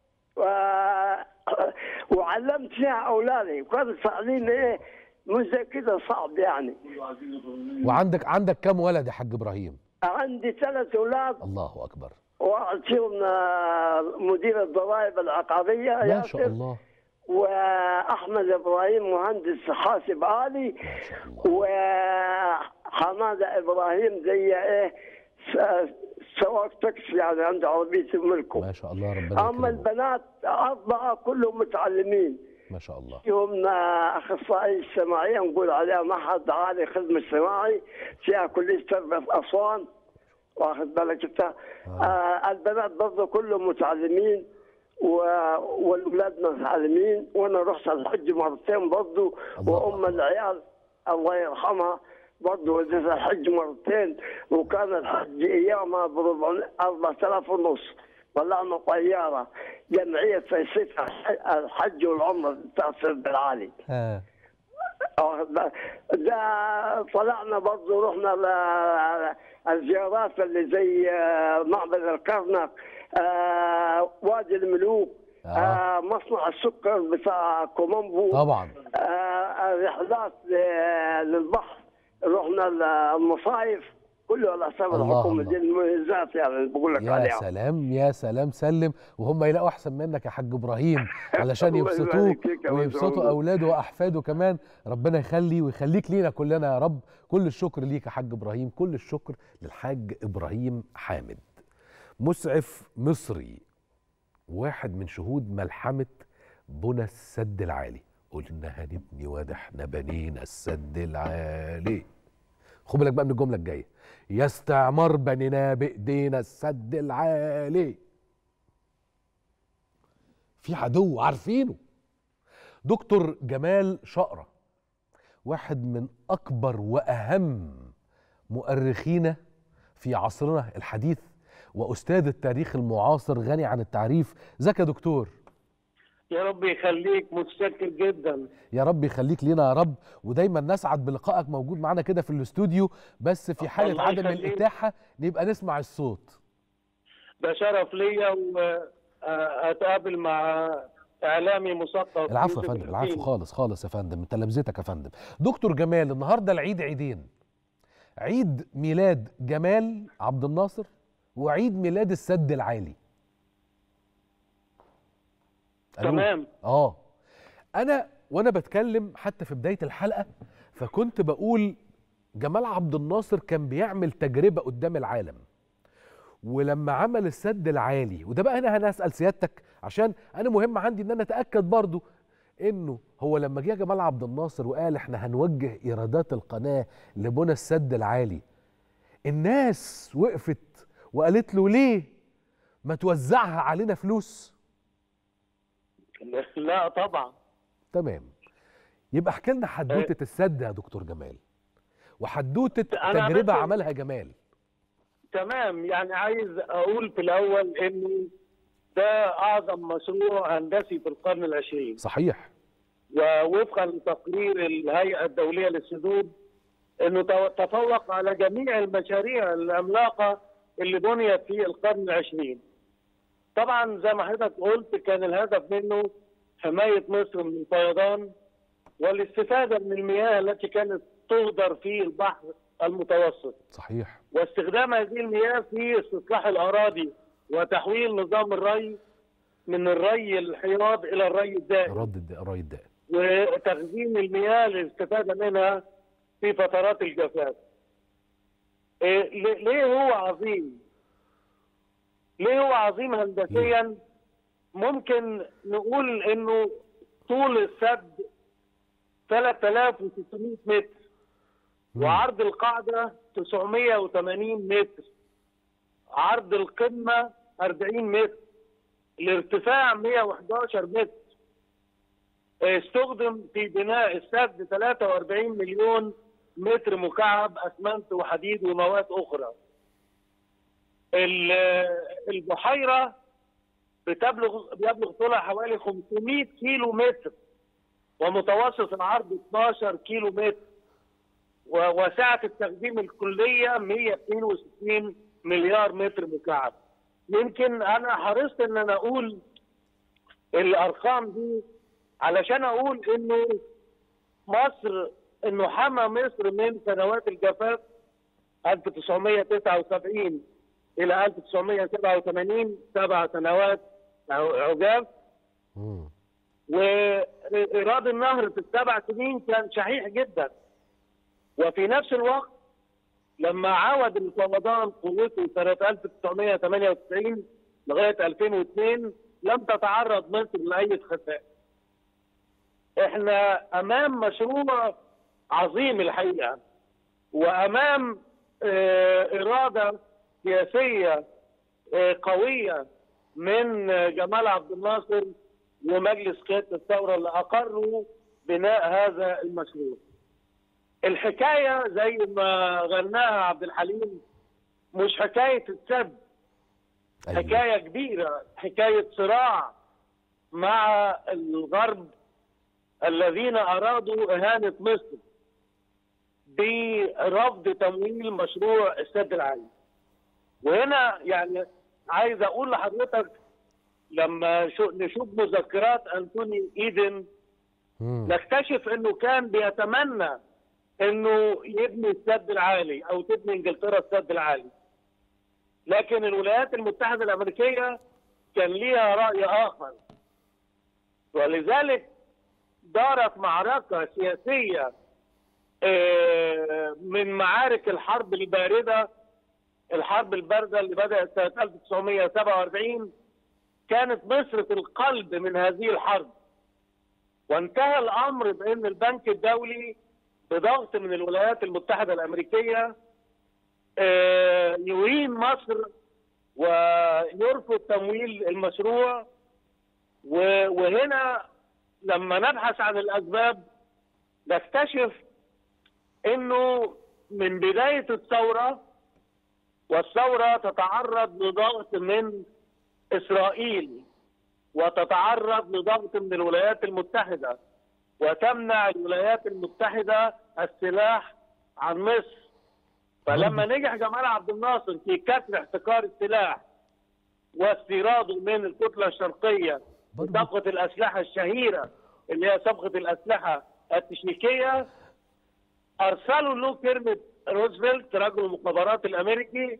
و- وعلمت فيها اولادي، وكانوا سالين ايه مش زي كده صعب يعني. وعندك عندك كام ولد يا حاج إبراهيم؟ عندي ثلاث اولاد، الله أكبر. واحد فيهم آه، مدير الضرائب العقاريه ما ياسر، شاء الله واحمد ابراهيم مهندس حاسب آلي، ما شاء الله. وحماده ابراهيم زي ايه س- سواق تاكسي يعني عنده عربيه ملكه. ما شاء الله ربنا اما يكرمه. البنات اربعه كلهم متعلمين، ما شاء الله. فيهم آه، اخصائيه اجتماعيه نقول عليها معهد عالي خدمه اجتماعي، فيها كليه تربيه اسوان، واخد بالك انت. آه. آه البنات برضه كلهم متعلمين و- والولاد متعلمين، وانا رحت الحج مرتين برضه، الله وام أكبر. العيال الله يرحمها برضه وديت الحج مرتين، وكان الحج ايامها ب أربعة آلاف ونص، طلعنا طياره جمعيه تيسير الحج والعمره بتاع السد العالي. ها واخد بالك؟ ده طلعنا برضه رحنا ل- الزيارات اللي زي آه، معبد الكرنك، آه، وادي الملوك، آه. آه، مصنع السكر بتاع كومومبو، طبعا. آه، رحلات ل- للبحر، رحنا المصايف، كله على حساب الله الحكومه. الله. دي المميزات يعني اللي بقول لك يا عليها. سلام يا سلام سلم، وهم يلاقوا احسن منك يا حاج ابراهيم علشان الله يبسطوه يبارك فيك يا ويبسطوا مسعود. اولاده واحفاده كمان. ربنا يخلي ويخليك لينا كلنا يا رب. كل الشكر ليك يا حاج ابراهيم، كل الشكر للحاج ابراهيم حامد، مسعف مصري، واحد من شهود ملحمه بنى السد العالي. قلنا هنبني وده احنا بنينا السد العالي. خد بالك بقى من الجمله الجايه، يا استعمار بنينا بايدينا السد العالي. في عدو عارفينه. دكتور جمال شقرة، واحد من اكبر واهم مؤرخينا في عصرنا الحديث، واستاذ التاريخ المعاصر غني عن التعريف. ازيك يا دكتور؟ يا رب يخليك، متشكر جدا. يا رب يخليك لينا يا رب، ودايما نسعد بلقائك موجود معانا كده في الاستوديو، بس في حالة الله عدم يخليك. الإتاحة نبقى نسمع الصوت. ده شرف ليا واتقابل مع اعلامي مثقف. العفو يا يوسف فندم، العفو الحسين. خالص خالص يا فندم، انت لمزتك يا فندم. دكتور جمال، النهارده العيد عيدين، عيد ميلاد جمال عبد الناصر وعيد ميلاد السد العالي. ألو؟ تمام. اه انا وانا بتكلم حتى في بدايه الحلقه فكنت بقول جمال عبد الناصر كان بيعمل تجربه قدام العالم، ولما عمل السد العالي، وده بقى انا هنسال سيادتك عشان انا مهم عندي ان انا اتاكد برضو انه هو لما جه جمال عبد الناصر وقال احنا هنوجه ايرادات القناه لبنى السد العالي، الناس وقفت وقالت له ليه ما توزعها علينا فلوس؟ لا طبعا. تمام. يبقى احكي لنا حدوته السد يا دكتور جمال، وحدوته تجربه عملها جمال. تمام. يعني عايز اقول في الاول انه ده اعظم مشروع هندسي في القرن العشرين. صحيح. ووفقا لتقرير الهيئه الدوليه للسدود انه تفوق على جميع المشاريع العملاقه اللي بنيت في القرن العشرين. طبعا زي ما حضرتك قلت كان الهدف منه حمايه مصر من الفيضان والاستفاده من المياه التي كانت تهدر في البحر المتوسط. صحيح. واستخدام هذه المياه في استصلاح الاراضي وتحويل نظام الري من الري الحياض الى الري الدائم. الري الدائم. وتخزين المياه للاستفاده منها في فترات الجفاف. إيه ليه هو عظيم؟ ليه هو عظيم هندسيا؟ ممكن نقول انه طول السد ثلاثة آلاف وستمائة متر وعرض القاعده تسعمائة وثمانين متر، عرض القمه أربعين متر، الارتفاع مائة وأحد عشر متر. استخدم في بناء السد ثلاثة وأربعين مليون متر مكعب اسمنت وحديد ومواد اخرى. البحيره بتبلغ بيبلغ طولها حوالي خمسمائة كيلو متر ومتوسط العرض اثناشر كيلو متر، ووسعه التخزين الكليه مائة واثنين وستين مليار متر مكعب. يمكن انا حرصت ان انا اقول الارقام دي علشان اقول انه مصر انه حمى مصر من سنوات الجفاف ألف وتسعمائة وتسعة وسبعين الى ألف وتسعمائة وسبعة وثمانين، سبع سنوات عجاف. وايراد النهر في السبع سنين كان شحيح جدا. وفي نفس الوقت لما عاود الفيضان قوته سنه ألف وتسعمائة وثمانية وتسعين لغايه ألفين واثنين لم تتعرض مصر لاي خسائر. احنا امام مشروع عظيم الحقيقه، وامام اه اراده سياسيه اه قويه من جمال عبد الناصر ومجلس قياده الثوره اللي اقروا بناء هذا المشروع. الحكايه زي ما غناها عبد الحليم مش حكايه السد، حكايه كبيره، حكايه صراع مع الغرب الذين ارادوا اهانه مصر برفض تمويل مشروع السد العالي. وهنا يعني عايز اقول لحضرتك لما نشوف مذكرات انتوني ايدن نكتشف انه كان بيتمنى انه يبني السد العالي او تبني انجلترا السد العالي، لكن الولايات المتحده الامريكيه كان ليها راي اخر، ولذلك دارت معركه سياسيه من معارك الحرب البارده، الحرب البارده اللي بدات سنه ألف وتسعمائة وسبعة وأربعين. كانت مصر في القلب من هذه الحرب، وانتهى الامر بان البنك الدولي بضغط من الولايات المتحده الامريكيه يهين مصر ويرفض تمويل المشروع. وهنا لما نبحث عن الاسباب نكتشف انه من بدايه الثوره، والثوره تتعرض لضغط من اسرائيل وتتعرض لضغط من الولايات المتحده، وتمنع الولايات المتحده السلاح عن مصر. فلما نجح جمال عبد الناصر في كسر احتكار السلاح واستيراده من الكتله الشرقيه صفقه الاسلحه الشهيره اللي هي صفقه الاسلحه التشنيكيه، ارسلوا له كلمه روزفلت رجل المخابرات الامريكي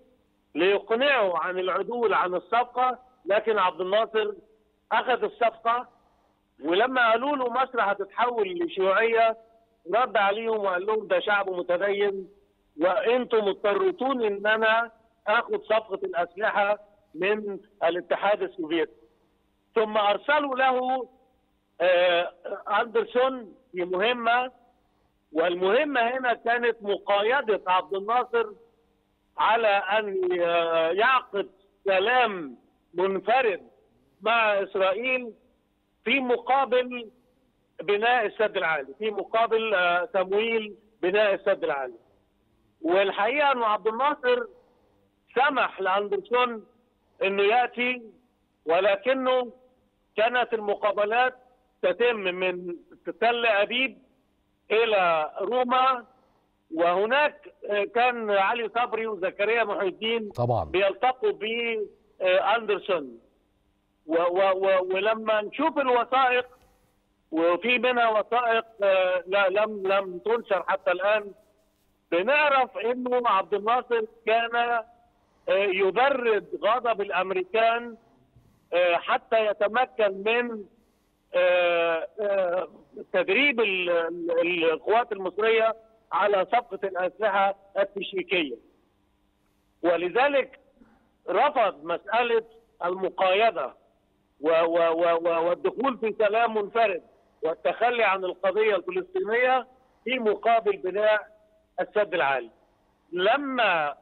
ليقنعه عن العدول عن الصفقه، لكن عبد الناصر اخذ الصفقه ولما قالوا له مصر هتتحول لشيوعيه رد عليهم وقال لهم ده شعب متدين وانتم اضطرتوني ان انا اخذ صفقه الاسلحه من الاتحاد السوفيتي. ثم ارسلوا له آه اندرسون في مهمه، والمهمه هنا كانت مقايضه عبد الناصر على ان يعقد سلام منفرد مع اسرائيل في مقابل بناء السد العالي، في مقابل تمويل بناء السد العالي. والحقيقه ان عبد الناصر سمح لاندرسون انه ياتي، ولكنه كانت المقابلات تتم من تل ابيب الى روما، وهناك كان علي صبري وزكريا محي الدين طبعا بيلتقوا باندرسون. ولما نشوف الوثائق، وفي منها وثائق لا لم لم تنشر حتى الان، بنعرف انه عبد الناصر كان يبرد غضب الامريكان حتى يتمكن من تدريب القوات المصريه على صفقه الاسلحه التشريكيه. ولذلك رفض مساله المقايضه والدخول في سلام منفرد والتخلي عن القضيه الفلسطينيه في مقابل بناء السد العالي. لما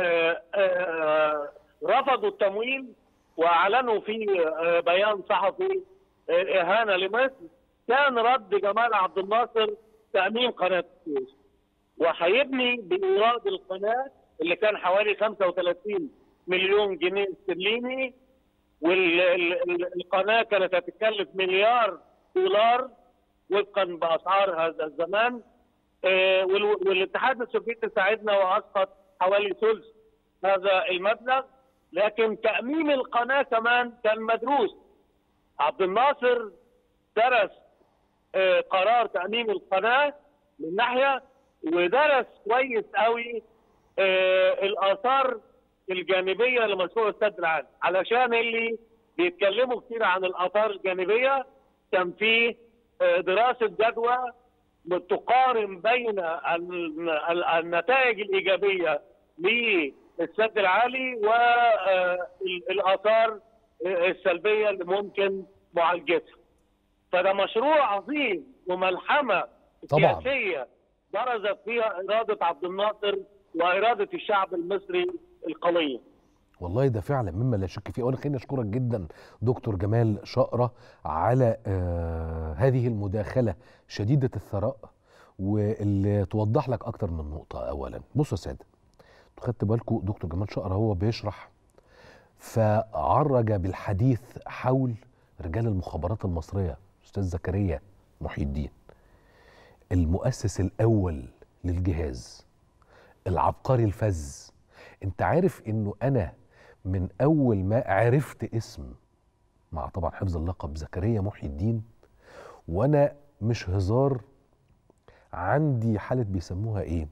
رفضوا التمويل واعلنوا في بيان صحفي اهانه لمصر، كان رد جمال عبد الناصر تامين قناه السويس، وهيبني بايراد القناه اللي كان حوالي خمسة وثلاثين مليون جنيه استرليني، والقناه كانت هتتكلف مليار دولار وفقا باسعار هذا الزمان. والاتحاد السوفيتي ساعدنا واسقط حوالي ثلث هذا المبلغ، لكن تاميم القناه كمان كان مدروس. عبد الناصر درس قرار تاميم القناه من ناحيه، ودرس كويس قوي الاثار الجانبيه لمشروع السد العالي. علشان اللي بيتكلموا كتير عن الاثار الجانبيه، كان في دراسه جدوى تقارن بين النتائج الايجابيه للسد العالي والاثار السلبيه اللي ممكن معالجتها. فده مشروع عظيم وملحمه سياسيه برزت فيها اراده عبد الناصر واراده الشعب المصري القويه. والله ده فعلا مما لا شك فيه. وانا خليني اشكرك جدا دكتور جمال شقرة على آه هذه المداخله شديده الثراء، واللي توضح لك اكتر من نقطه. اولا بصوا يا ساده، انتوا خدت بالكم دكتور جمال شقرة هو بيشرح فعرج بالحديث حول رجال المخابرات المصريه، استاذ زكريا محي الدين المؤسس الاول للجهاز، العبقري الفذ. انت عارف انه انا من اول ما عرفت اسم، مع طبعا حفظ اللقب، زكريا محي الدين، وانا مش هزار، عندي حالة بيسموها ايه،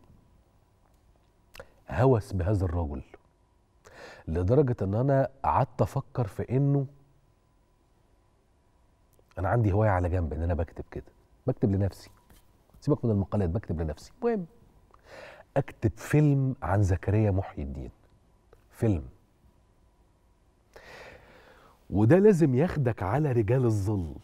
هوس بهذا الرجل، لدرجة ان انا قعدت افكر في انه انا عندي هواية على جنب، ان انا بكتب كده، بكتب لنفسي، سيبك من المقالات، بكتب لنفسي. المهم اكتب فيلم عن زكريا محي الدين، فيلم. وده لازم ياخدك على رجال الظل،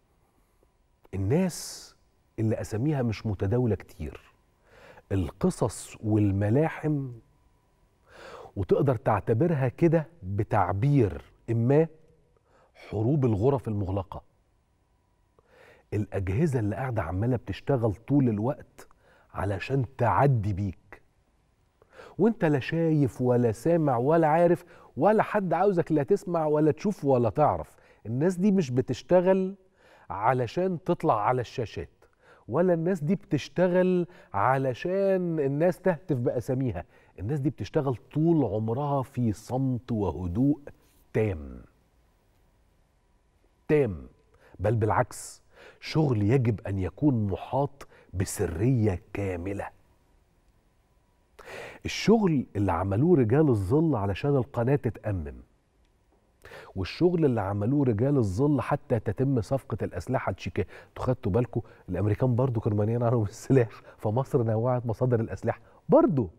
الناس اللي اساميها مش متداولة كتير، القصص والملاحم، وتقدر تعتبرها كده بتعبير اما حروب الغرف المغلقة، الأجهزة اللي قاعدة عمالة بتشتغل طول الوقت علشان تعدي بيك، وانت لا شايف ولا سامع ولا عارف، ولا حد عاوزك لا تسمع ولا تشوف ولا تعرف. الناس دي مش بتشتغل علشان تطلع على الشاشات، ولا الناس دي بتشتغل علشان الناس تهتف بأساميها. الناس دي بتشتغل طول عمرها في صمت وهدوء تام تام، بل بالعكس، شغل يجب أن يكون محاط بسرية كاملة. الشغل اللي عملوه رجال الظل علشان القناة تتأمم، والشغل اللي عملوه رجال الظل حتى تتم صفقة الأسلحة تشيكا. انتوا خدتوا بالكم الأمريكان برضو كانوا مانعين عنهم السلاح، فمصر نوعت مصادر الأسلحة برضو.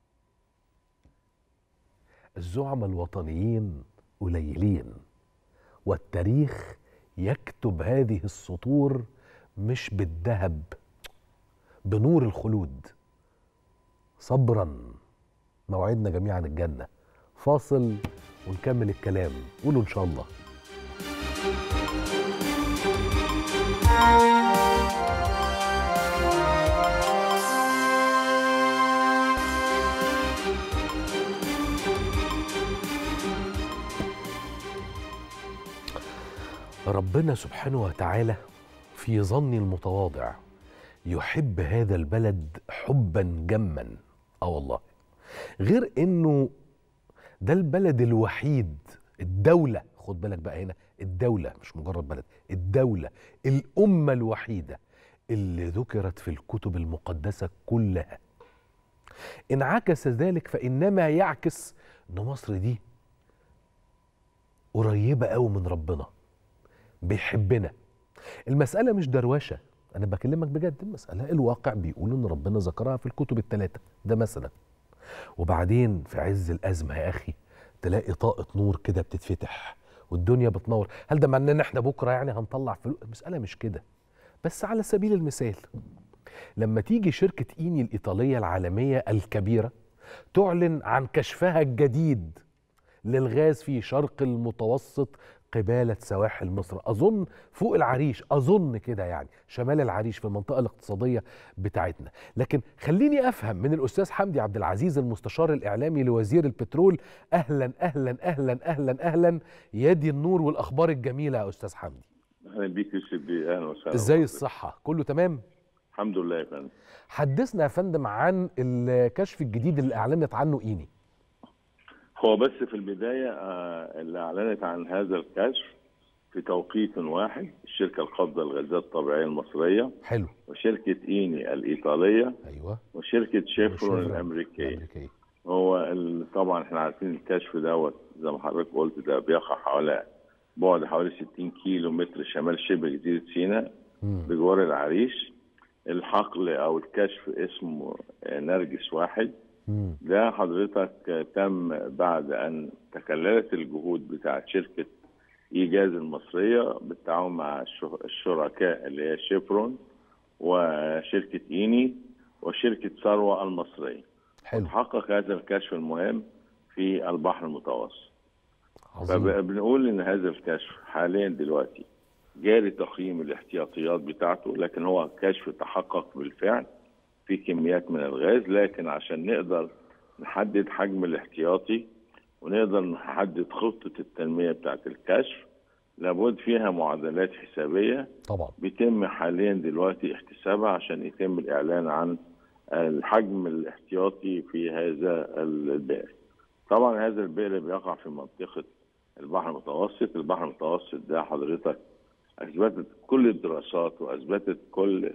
الزعماء الوطنيين قليلين، والتاريخ يكتب هذه السطور مش بالذهب، بنور الخلود. صبرا، موعدنا جميعا الجنة. فاصل ونكمل الكلام، قولوا إن شاء الله. ربنا سبحانه وتعالى في ظني المتواضع يحب هذا البلد حبا جما. اه والله، غير انه ده البلد الوحيد، الدولة، خد بالك بقى هنا، الدولة مش مجرد بلد، الدولة الأمة الوحيدة اللي ذكرت في الكتب المقدسة كلها. انعكس ذلك فإنما يعكس إن مصر دي قريبة قوي من ربنا، بيحبنا. المسألة مش دروشة، أنا بكلمك بجد، المسألة الواقع بيقول إن ربنا ذكرها في الكتب الثلاثة ده مثلا. وبعدين في عز الأزمة يا أخي تلاقي طاقة نور كده بتتفتح والدنيا بتنور. هل ده معناه إن إحنا بكرة يعني هنطلع فلوس؟ المسألة مش كده. بس على سبيل المثال، لما تيجي شركة إيني الإيطالية العالمية الكبيرة تعلن عن كشفها الجديد للغاز في شرق المتوسط قبالة سواحل مصر، أظن فوق العريش، أظن كده يعني شمال العريش في المنطقة الاقتصادية بتاعتنا. لكن خليني أفهم من الأستاذ حمدي عبد العزيز المستشار الإعلامي لوزير البترول. أهلا أهلا أهلا أهلا أهلا، يدي النور والأخبار الجميلة يا أستاذ حمدي. أهلا بيك يوسف بيه، أهلا وسهلا. إزاي الصحة؟ كله تمام؟ الحمد لله يا فندم. حدثنا يا فندم عن الكشف الجديد اللي أعلنت عنه إيني. هو بس في البداية اللي أعلنت عن هذا الكشف في توقيت واحد الشركة القابضة للغازات الطبيعية المصرية، حلو، وشركة إيني الإيطالية، أيوة، وشركة شيفرون الأمريكية. الأمريكية. هو طبعا احنا عارفين الكشف دوت زي ما حضرتك قلت ده بيقع حوالي بعد حوالي ستين كيلو متر شمال شبه جزيرة سيناء بجوار العريش. الحقل أو الكشف اسمه نرجس واحد. ده حضرتك تم بعد أن تكللت الجهود بتاعت شركة إيجاز المصرية بالتعاون مع الشركاء اللي هي شيفرون وشركة إيني وشركة ثروة المصرية. حلو. تحقق هذا الكشف المهم في البحر المتوسط. فبنقول إن هذا الكشف حاليا دلوقتي جاري تقييم الاحتياطيات بتاعته، لكن هو كشف تحقق بالفعل في كميات من الغاز. لكن عشان نقدر نحدد حجم الاحتياطي ونقدر نحدد خطة التنمية بتاعت الكشف لابد فيها معادلات حسابية طبعا بيتم حاليا دلوقتي احتسابها عشان يتم الإعلان عن الحجم الاحتياطي في هذا البئر. طبعا هذا البئر بيقع في منطقة البحر المتوسط. البحر المتوسط ده حضرتك أثبتت كل الدراسات وأثبتت كل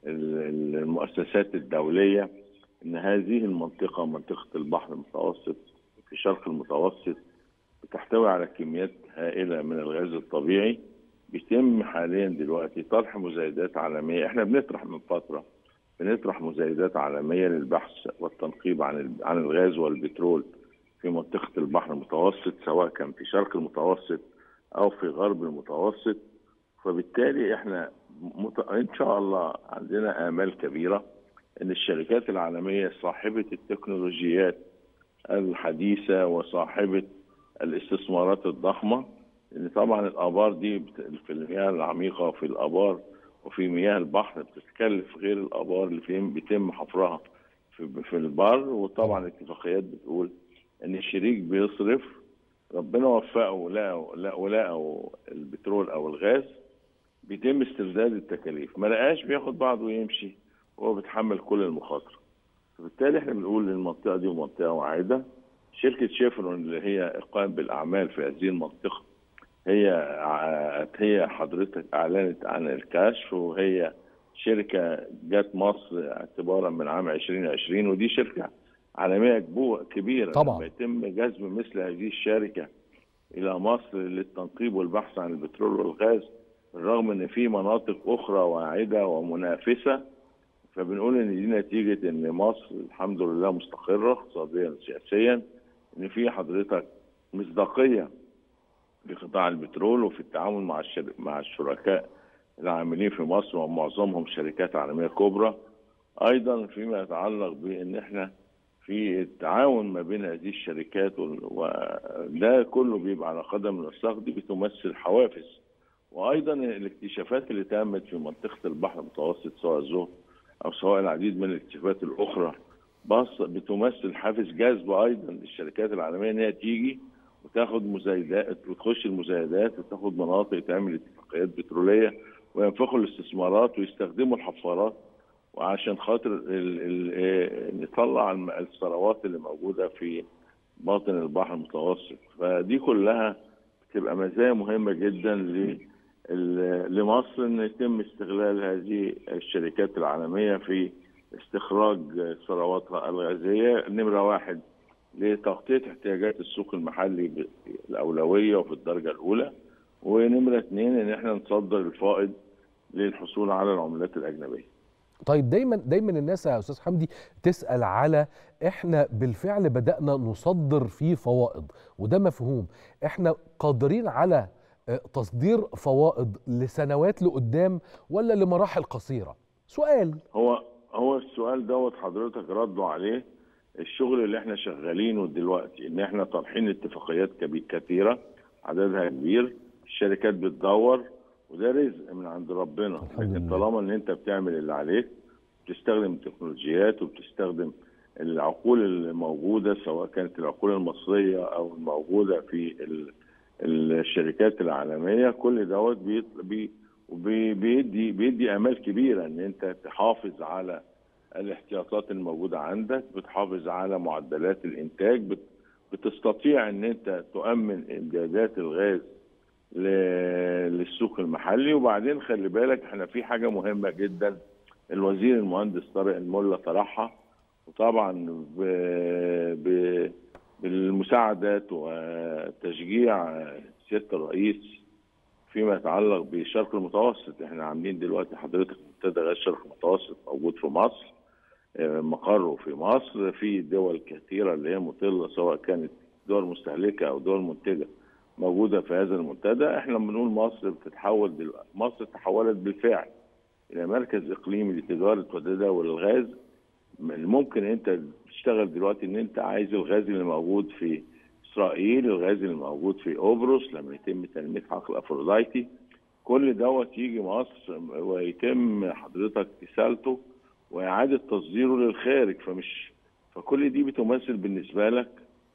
المؤسسات الدولية ان هذه المنطقة منطقة البحر المتوسط في شرق المتوسط بتحتوي على كميات هائلة من الغاز الطبيعي. بيتم حاليا دلوقتي طرح مزايدات عالمية. احنا بنطرح من فترة بنطرح مزايدات عالمية للبحث والتنقيب عن عن الغاز والبترول في منطقة البحر المتوسط، سواء كان في شرق المتوسط او في غرب المتوسط. فبالتالي احنا مت... ان شاء الله عندنا آمال كبيرة ان الشركات العالمية صاحبة التكنولوجيات الحديثة وصاحبة الاستثمارات الضخمة، لان طبعا الآبار دي في المياه العميقة وفي الآبار وفي مياه البحر بتتكلف غير الآبار اللي بيتم حفرها في, في البر. وطبعا الاتفاقيات بتقول ان الشريك بيصرف، ربنا وفقه ولقوا ولقوا البترول او الغاز بيتم استرداد التكاليف، ما لقاش بياخد بعضه ويمشي وهو بيتحمل كل المخاطره. فبالتالي احنا بنقول ان المنطقه دي منطقه واعده. شركه شيفرون اللي هي قائمه بالاعمال في هذه المنطقه هي هي حضرتك اعلنت عن الكشف، وهي شركه جت مصر اعتبارا من عام عشرين عشرين، ودي شركه عالميه كبيره طبعا. لما يتم جذب مثل هذه الشركه الى مصر للتنقيب والبحث عن البترول والغاز، بالرغم ان في مناطق اخرى واعده ومنافسه. فبنقول ان دي نتيجه ان مصر الحمد لله مستقره اقتصاديا وسياسيا، ان في حضرتك مصداقيه في قطاع البترول وفي التعامل مع مع الشركاء العاملين في مصر ومعظمهم شركات عالميه كبرى. ايضا فيما يتعلق بان احنا في التعاون ما بين هذه الشركات، وده كله بيبقى على قدم وساق، دي بتمثل حوافز. وايضا الاكتشافات اللي تمت في منطقه البحر المتوسط سواء الزهر او سواء العديد من الاكتشافات الاخرى بس بتمثل حافز جذب ايضا للشركات العالميه ان هي تيجي وتاخد مزايدات وتخش المزايدات وتاخد مناطق تعمل اتفاقيات بتروليه وينفخوا الاستثمارات ويستخدموا الحفارات وعشان خاطر ال ال نطلع الثروات اللي موجوده في باطن البحر المتوسط. فدي كلها بتبقى مزايا مهمه جدا لمصر ان يتم استغلال هذه الشركات العالميه في استخراج ثرواتها الغازيه. نمره واحد لتغطيه احتياجات السوق المحلي بالاولويه وفي الدرجه الاولى، ونمره اثنين ان احنا نصدر الفائض للحصول على العملات الاجنبيه. طيب دايما دايما الناس يا استاذ حمدي تسال على احنا بالفعل بدانا نصدر فيه فوائض، وده مفهوم. احنا قادرين على تصدير فوائض لسنوات لقدام ولا لمراحل قصيره؟ سؤال. هو هو السؤال دوت حضرتك ردوا عليه. الشغل اللي احنا شغالينه دلوقتي ان احنا طرحين اتفاقيات كثيره عددها كبير، الشركات بتدور وده رزق من عند ربنا، لكن طالما ان انت بتعمل اللي عليك بتستخدم التكنولوجيات وبتستخدم العقول الموجوده سواء كانت العقول المصريه او الموجوده في الشركات العالميه، كل دوت بي بيدي بيدي امال كبيره ان انت تحافظ على الاحتياطات الموجوده عندك، بتحافظ على معدلات الانتاج، بتستطيع ان انت تؤمن امدادات الغاز للسوق المحلي. وبعدين خلي بالك احنا في حاجه مهمه جدا الوزير المهندس طارق الملا طرحها، وطبعا ب... ب... بالمساعدات وتشجيع سياده الرئيس فيما يتعلق بالشرق المتوسط. احنا عاملين دلوقتي حضرتك منتدى غاز الشرق المتوسط موجود في مصر، مقره في مصر، في دول كثيره اللي هي مطله سواء كانت دول مستهلكه او دول منتجه موجوده في هذا المنتدى. احنا بنقول مصر بتتحول دلوقتي، مصر تحولت بالفعل الى مركز اقليمي لتجاره وتداول الغاز. ممكن انت تشتغل دلوقتي ان انت عايز الغاز اللي موجود في اسرائيل، الغاز اللي موجود في قبرص لما يتم تنميه حقل افروديتي، كل دوت يجي مصر ويتم حضرتك رسالته واعاده تصديره للخارج. فمش فكل دي بتمثل بالنسبه لك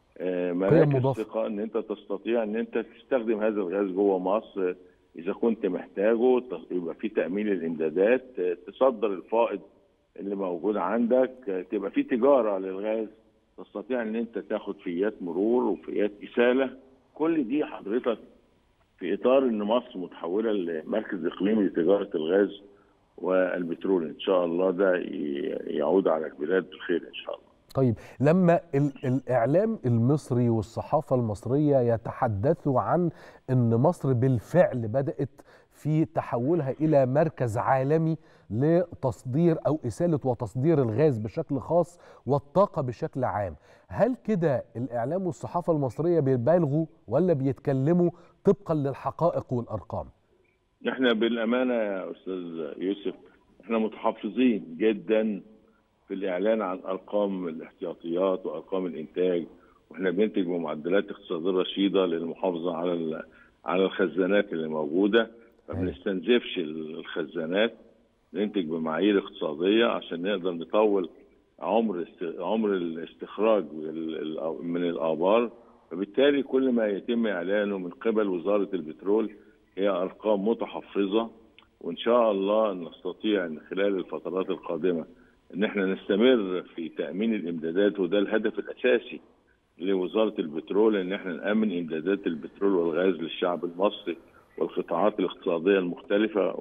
مراكز ثقه ان انت تستطيع ان انت تستخدم هذا الغاز جوه مصر اذا كنت محتاجه، يبقى في تامين الامدادات، تصدر الفائض اللي موجود عندك، تبقى في تجاره للغاز، تستطيع ان انت تاخد فيات مرور وفيات اساله. كل دي حضرتك في اطار ان مصر متحوله لمركز اقليمي لتجاره الغاز والبترول. ان شاء الله ده يعود على البلاد بالخير ان شاء الله. طيب لما الإعلام المصري والصحافة المصرية يتحدثوا عن أن مصر بالفعل بدأت في تحولها إلى مركز عالمي لتصدير أو إسالة وتصدير الغاز بشكل خاص والطاقة بشكل عام، هل كده الإعلام والصحافة المصرية بيبالغوا ولا بيتكلموا طبقا للحقائق والأرقام؟ احنا بالأمانة يا أستاذ يوسف احنا متحفظين جدا في الإعلان عن أرقام الاحتياطيات وأرقام الإنتاج، وإحنا بننتج بمعدلات اقتصادية رشيدة للمحافظة على على الخزانات اللي موجودة، ما بنستنزفش الخزانات، ننتج بمعايير اقتصادية عشان نقدر نطول عمر عمر الاستخراج من الآبار. فبالتالي كل ما يتم إعلانه من قبل وزارة البترول هي أرقام متحفظة، وإن شاء الله نستطيع أن خلال الفترات القادمة ان احنا نستمر في تامين الامدادات، وده الهدف الاساسي لوزاره البترول، ان احنا نامن امدادات البترول والغاز للشعب المصري والقطاعات الاقتصاديه المختلفه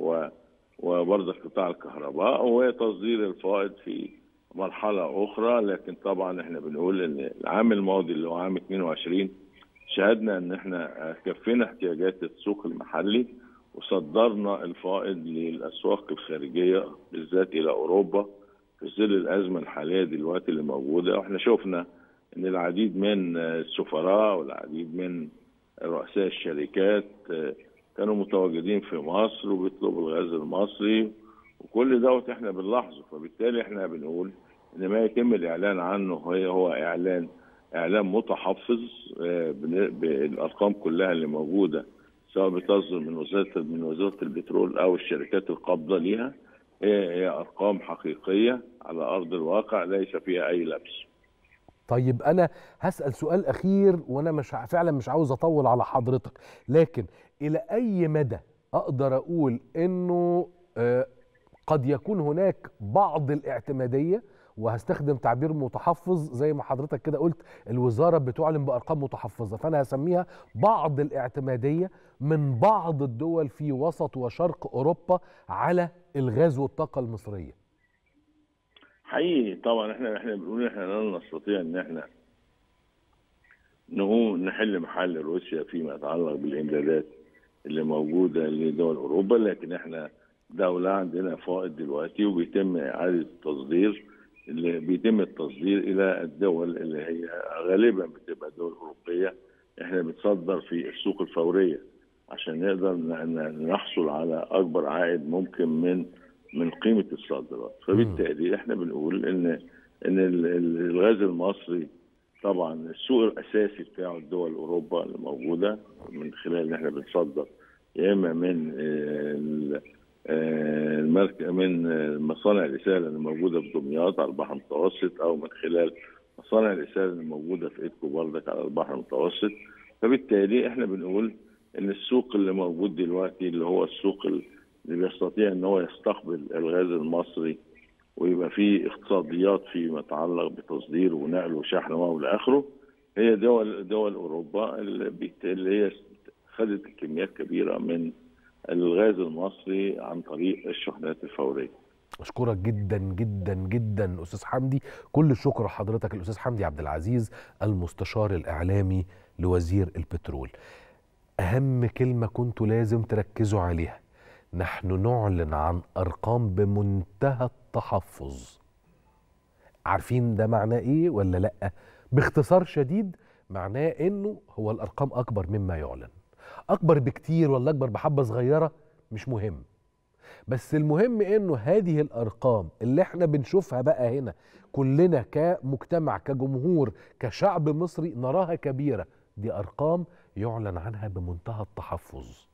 وبرضه قطاع الكهرباء وتصدير الفائض في مرحله اخرى. لكن طبعا احنا بنقول ان العام الماضي اللي هو عام اثنين وعشرين شاهدنا ان احنا كفينا احتياجات السوق المحلي وصدرنا الفائض للاسواق الخارجيه بالذات الى اوروبا في ظل الازمه الحاليه دلوقتي اللي موجوده. واحنا شفنا ان العديد من السفراء والعديد من رؤساء الشركات كانوا متواجدين في مصر وبيطلبوا الغاز المصري، وكل دوت احنا بنلاحظه. فبالتالي احنا بنقول ان ما يتم الاعلان عنه هو اعلان اعلان متحفظ بالارقام كلها اللي موجوده، سواء بتصدر من وزاره من وزاره البترول او الشركات القابضه ليها، هي هي ارقام حقيقيه على ارض الواقع ليس فيها اي لبس. طيب انا هسأل سؤال اخير، وانا مش فعلا مش عاوز اطول على حضرتك، لكن الى اي مدى اقدر اقول انه آه قد يكون هناك بعض الاعتماديه، وهستخدم تعبير متحفظ زي ما حضرتك كده قلت، الوزاره بتعلن بارقام متحفظه، فانا هسميها بعض الاعتماديه من بعض الدول في وسط وشرق اوروبا على الغاز والطاقه المصريه. حقيقي طبعا احنا احنا بنقول احنا لا نستطيع ان احنا نقوم نحل محل روسيا فيما يتعلق بالامدادات اللي موجوده لدول اوروبا، لكن احنا دوله عندنا فائض دلوقتي وبيتم اعاده التصدير، اللي بيتم التصدير الى الدول اللي هي غالبا بتبقى دول اوروبيه. احنا بنصدر في السوق الفوريه عشان نقدر نحصل على اكبر عائد ممكن من من قيمه الصادرات. فبالتالي احنا بنقول ان ان الغاز المصري طبعا السوق الاساسي بتاعه الدول اوروبا اللي موجوده، من خلال ان احنا بنصدر يا اما من المركز من مصانع الرساله اللي موجوده في دمياط على البحر المتوسط، او من خلال مصانع الرساله اللي موجوده في ايدكو بردك على البحر المتوسط. فبالتالي احنا بنقول ان السوق اللي موجود دلوقتي اللي هو السوق اللي بيستطيع ان هو يستقبل الغاز المصري ويبقى فيه اقتصاديات فيما يتعلق بتصدير ونقل وشحن والى اخره، هي دول دول اوروبا اللي, اللي هي خدت كميات كبيره من الغاز المصري عن طريق الشحنات الفوريه. اشكرك جدا جدا جدا استاذ حمدي، كل الشكر لحضرتك الاستاذ حمدي عبد العزيز المستشار الاعلامي لوزير البترول. اهم كلمه كنتوا لازم تركزوا عليها، نحن نعلن عن ارقام بمنتهى التحفظ. عارفين ده معناه ايه ولا لا؟ باختصار شديد معناه انه هو الارقام اكبر مما يعلن، اكبر بكتير ولا اكبر بحبه صغيره مش مهم، بس المهم انه هذه الارقام اللي احنا بنشوفها بقى هنا كلنا كمجتمع كجمهور كشعب مصري نراها كبيره، دي ارقام يعلن عنها بمنتهى التحفظ.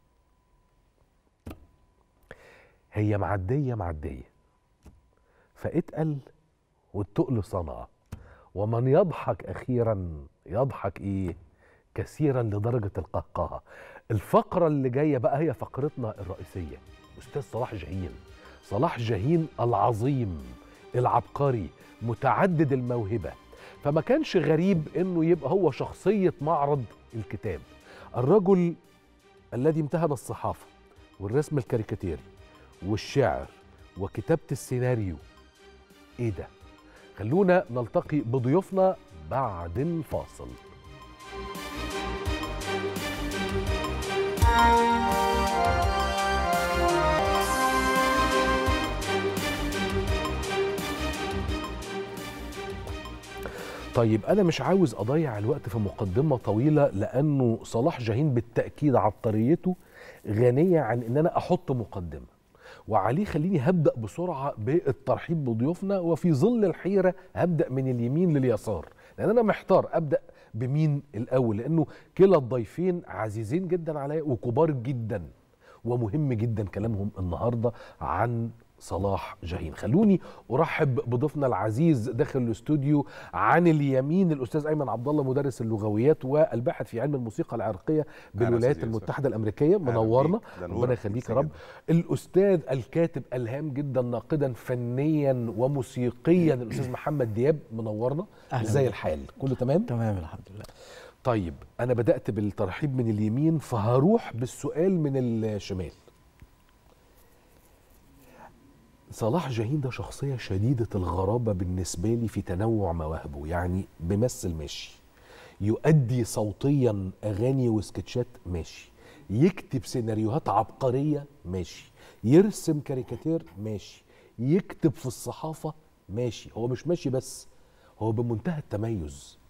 هي معديه معديه فاتقل والتقل صنعه، ومن يضحك اخيرا يضحك ايه كثيرا لدرجه القهقهه. الفقره اللي جايه بقى هي فقرتنا الرئيسيه، استاذ صلاح جاهين. صلاح جاهين العظيم العبقري متعدد الموهبه، فما كانش غريب انه يبقى هو شخصيه معرض الكتاب. الرجل الذي امتهن الصحافه والرسم الكاريكاتيري والشعر وكتابه السيناريو. ايه ده؟ خلونا نلتقي بضيوفنا بعد الفاصل. طيب أنا مش عاوز أضيع الوقت في مقدمة طويلة، لأنه صلاح جاهين بالتأكيد عبقريته غنية عن إن أنا أحط مقدمة، وعليه خليني هبدأ بسرعة بالترحيب بضيوفنا، وفي ظل الحيرة هبدأ من اليمين لليسار، لأن أنا محتار أبدأ بمين الأول، لأنه كلا الضيفين عزيزين جدا عليا وكبار جدا، ومهم جدا كلامهم النهاردة عن صلاح جاهين. خلوني ارحب بضيفنا العزيز داخل الاستوديو. عن اليمين الاستاذ ايمن عبد الله، مدرس اللغويات والباحث في علم الموسيقى العرقيه بالولايات المتحده الامريكيه، منورنا ربنا يخليك يا رب. الاستاذ الكاتب الهام جدا ناقدا فنيا وموسيقيا الاستاذ محمد دياب، منورنا. ازاي الحال؟ كله تمام؟ تمام الحمد لله. طيب انا بدات بالترحيب من اليمين، فهروح بالسؤال من الشمال. صلاح جاهين ده شخصية شديدة الغرابة بالنسبة لي في تنوع مواهبه، يعني بيمثل ماشي، يؤدي صوتيا اغاني وسكتشات ماشي، يكتب سيناريوهات عبقريه ماشي، يرسم كاريكاتير ماشي، يكتب في الصحافه ماشي. هو مش ماشي بس، هو بمنتهى التميز.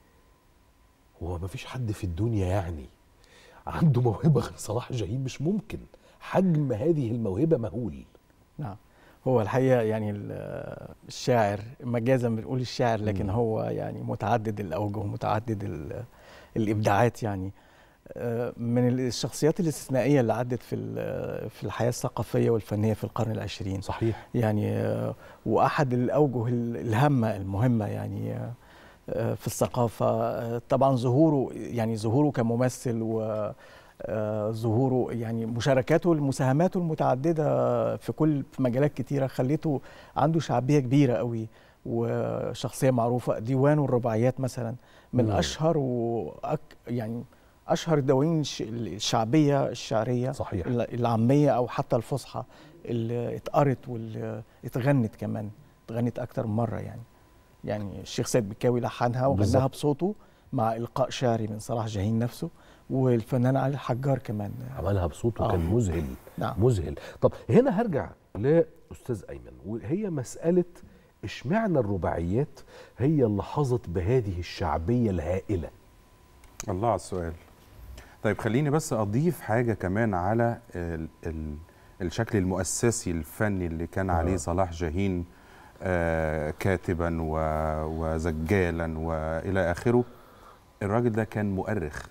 هو ما فيش حد في الدنيا يعني عنده موهبه غير صلاح جاهين، مش ممكن. حجم هذه الموهبه مهول. نعم، هو الحقيقة يعني الشاعر مجازا بنقول الشاعر، لكن هو يعني متعدد الأوجه ومتعدد الإبداعات، يعني من الشخصيات الاستثنائية اللي عدت في في الحياة الثقافية والفنية في القرن العشرين. صحيح. يعني وأحد الأوجه الهامة المهمة يعني في الثقافة طبعا ظهوره، يعني ظهوره كممثل و ظهوره يعني مشاركاته مساهماته المتعدده في كل في مجالات كتيره خليته عنده شعبيه كبيره قوي وشخصيه معروفه. ديوانه الرباعيات مثلا من مم. اشهر وأك يعني اشهر الدواوين الشعبيه الشعريه صحيح. العاميه او حتى الفصحى اللي اتقرت واللي اتغنت كمان، اتغنت اكتر من مره. يعني يعني الشيخ سيد بكاوي لحنها وغناها بصوته مع القاء شعري من صلاح جاهين نفسه، والفنان علي الحجار كمان عملها بصوته. آه. كان مذهل. نعم. مذهل. طب هنا هرجع لاستاذ ايمن، وهي مساله اشمعنى الرباعيات هي اللي حظت بهذه الشعبيه الهائله؟ الله على السؤال. طيب خليني بس اضيف حاجه كمان على ال ال الشكل المؤسسي الفني اللي كان آه. عليه صلاح جاهين، آه كاتبا وزجالا والى اخره. الراجل ده كان مؤرخ.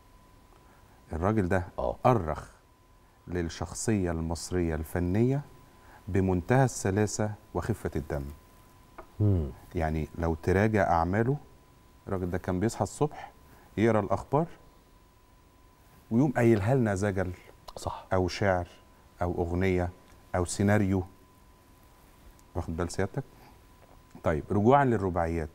الراجل ده أوه. أرخ للشخصية المصرية الفنية بمنتهى السلاسة وخفة الدم. مم. يعني لو تراجع أعماله، الراجل ده كان بيصحى الصبح يقرأ الأخبار ويقوم قايلها لنا زجل، صح، أو شعر أو أغنية أو سيناريو. واخد بال سيادتك؟ طيب رجوعا للرباعيات،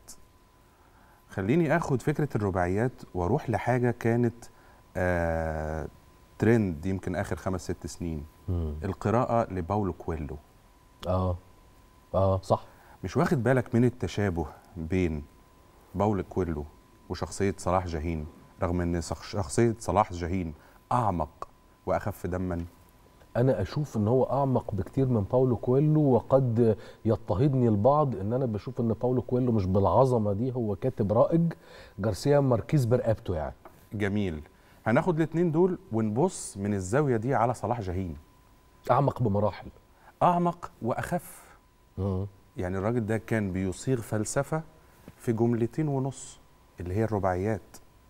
خليني أخد فكرة الرباعيات وأروح لحاجة كانت آه، ترند يمكن اخر خمس ست سنين. مم. القراءه لباولو كويلو. اه اه صح. مش واخد بالك من التشابه بين باولو كويلو وشخصيه صلاح جاهين، رغم ان شخصيه صلاح جاهين اعمق واخف دما؟ انا اشوف ان هو اعمق بكتير من باولو كويلو، وقد يضطهدني البعض ان انا بشوف ان باولو كويلو مش بالعظمه دي، هو كاتب رائج، جارسيا ماركيز برقبته يعني. جميل. هناخد الاثنين دول ونبص من الزاويه دي على صلاح جاهين. اعمق بمراحل. اعمق واخف. امم يعني الراجل ده كان بيصيغ فلسفه في جملتين ونص اللي هي الرباعيات.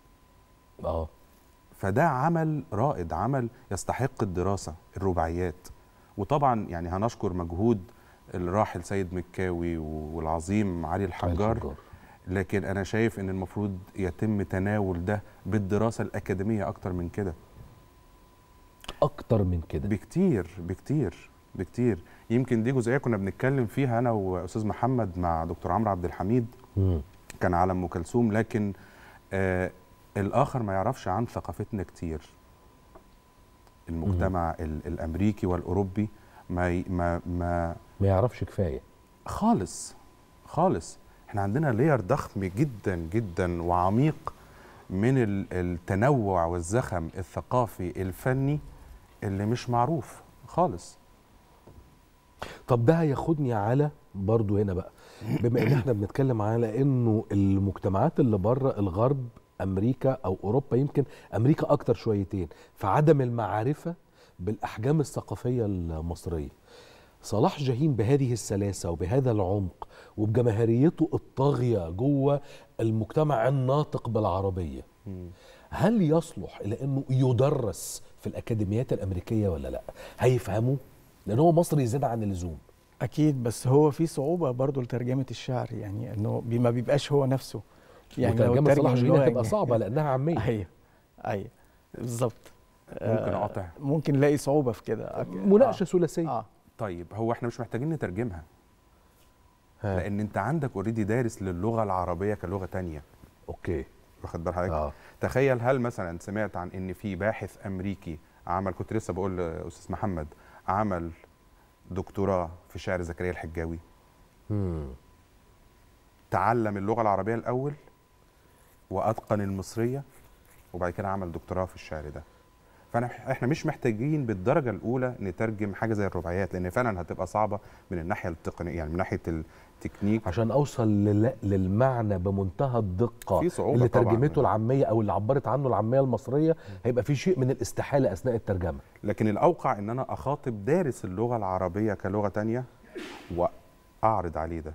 اه فده عمل رائد، عمل يستحق الدراسه، الرباعيات. وطبعا يعني هنشكر مجهود الراحل سيد مكاوي والعظيم علي الحجار، لكن أنا شايف إن المفروض يتم تناول ده بالدراسة الأكاديمية أكتر من كده. أكتر من كده بكتير بكتير بكتير. يمكن دي جزئية كنا بنتكلم فيها أنا وأستاذ محمد مع دكتور عمرو عبد الحميد. مم. كان على أم كلثوم، لكن آه الآخر ما يعرفش عن ثقافتنا كتير. المجتمع مم. الأمريكي والأوروبي ما ما ما, ما يعرفش كفاية خالص خالص. احنا عندنا لير ضخم جدا جدا وعميق من التنوع والزخم الثقافي الفني اللي مش معروف خالص. طب ده هياخدني على برضو هنا بقى، بما ان احنا بنتكلم على انه المجتمعات اللي بره الغرب، امريكا او اوروبا، يمكن امريكا اكتر شويتين في عدم المعرفة بالاحجام الثقافية المصرية. صلاح جاهين بهذه السلاسة وبهذا العمق وبجماهيريته الطاغية جوه المجتمع الناطق بالعربية، هل يصلح إلى أنه يدرس في الأكاديميات الأمريكية ولا لا؟ هيفهموه؟ لأن هو مصري زيادة عن اللزوم. أكيد، بس هو في صعوبة برضو لترجمة الشعر، يعني أنه ما بيبقاش هو نفسه. يعني ترجمة صلاح جاهين هتبقى صعبة لأنها عامية. أيوه أيوه بالظبط. ممكن أقاطع، ممكن نلاقي صعوبة في كده، مناقشة آه. ثلاثية. آه. طيب هو احنا مش محتاجين نترجمها، ها. لان انت عندك اوريدي دارس للغه العربيه كلغه تانية. اوكي، واخد بال حضرتك؟ آه. تخيل هل مثلا سمعت عن ان في باحث امريكي عمل، كنت لسه بقول لاستاذ محمد، عمل دكتوراه في شعر زكريا الحجاوي. مم. تعلم اللغه العربيه الاول واتقن المصريه، وبعد كده عمل دكتوراه في الشعر ده. فانا احنا مش محتاجين بالدرجه الاولى نترجم حاجه زي الرباعيات، لان فعلا هتبقى صعبه من الناحيه التقنيه، يعني من ناحيه التكنيك عشان اوصل لل- للمعنى بمنتهى الدقه في صعوبة اللي طبعاً. ترجمته العاميه او اللي عبرت عنه العاميه المصريه، هيبقى في شيء من الاستحاله اثناء الترجمه. لكن الاوقع ان انا اخاطب دارس اللغه العربيه كلغه تانية واعرض عليه ده.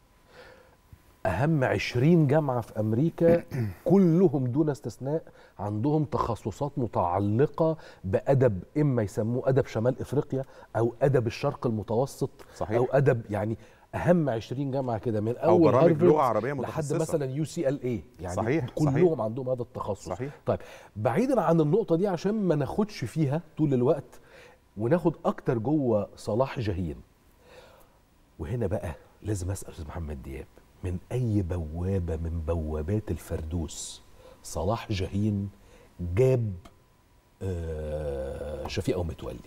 أهم عشرين جامعة في أمريكا كلهم دون استثناء عندهم تخصصات متعلقة بأدب، إما يسموه أدب شمال إفريقيا أو أدب الشرق المتوسط. صحيح. أو أدب، يعني أهم عشرين جامعة كده من أو أول برامج هارفارد لغة عربية لحد متخصصة. مثلا يو سي ال اي، يعني صحيح، كلهم صحيح. عندهم هذا التخصص. صحيح. طيب بعيدا عن النقطة دي عشان ما ناخدش فيها طول الوقت وناخد أكتر جوه صلاح جاهين، وهنا بقى لازم أسأل أستاذ محمد دياب، من أي بوابة من بوابات الفردوس صلاح جاهين جاب آه شفيقة ومتولي؟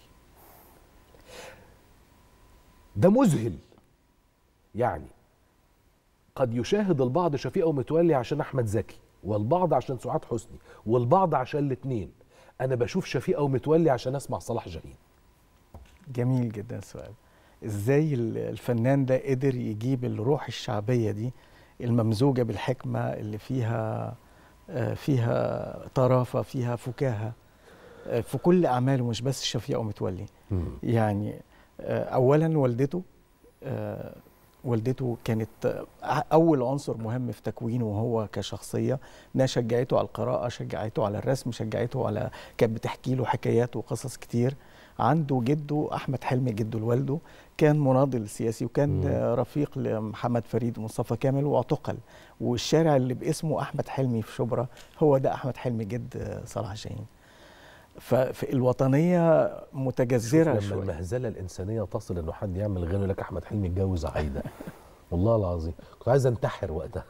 ده مذهل. يعني قد يشاهد البعض شفيقة ومتولي عشان أحمد زكي، والبعض عشان سعاد حسني، والبعض عشان الاتنين. أنا بشوف شفيقة ومتولي عشان أسمع صلاح جاهين. جميل جدا السؤال. ازاي الفنان ده قدر يجيب الروح الشعبية دي الممزوجة بالحكمة اللي فيها فيها طرافة، فيها فكاهة في كل أعماله، مش بس شفيقة ومتولي. يعني أولا والدته والدته كانت أول عنصر مهم في تكوينه وهو كشخصية. إنها شجعته على القراءة، شجعته على الرسم، شجعته على، كانت بتحكي له حكايات وقصص كتير. عنده جده أحمد حلمي، جده لوالده، كان مناضل سياسي وكان مم. رفيق لمحمد فريد ومصطفى كامل واعتقل، والشارع اللي باسمه أحمد حلمي في شبرا هو ده أحمد حلمي جد صلاح جاهين. فالوطنية متجذرة لما شوية. المهزلة الإنسانية تصل إنه حد يعمل غنى لك أحمد حلمي اتجوز عايدة. والله العظيم كنت عايز أنتحر وقتها.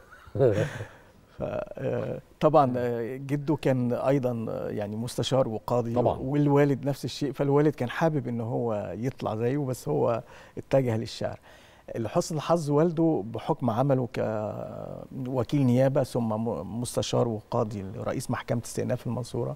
طبعا جده كان ايضا يعني مستشار وقاضي طبعا، والوالد نفس الشيء، فالوالد كان حابب ان هو يطلع زيه بس هو اتجه للشعر. لحسن الحظ والده بحكم عمله كوكيل نيابه ثم مستشار وقاضي رئيس محكمه استئناف المنصوره،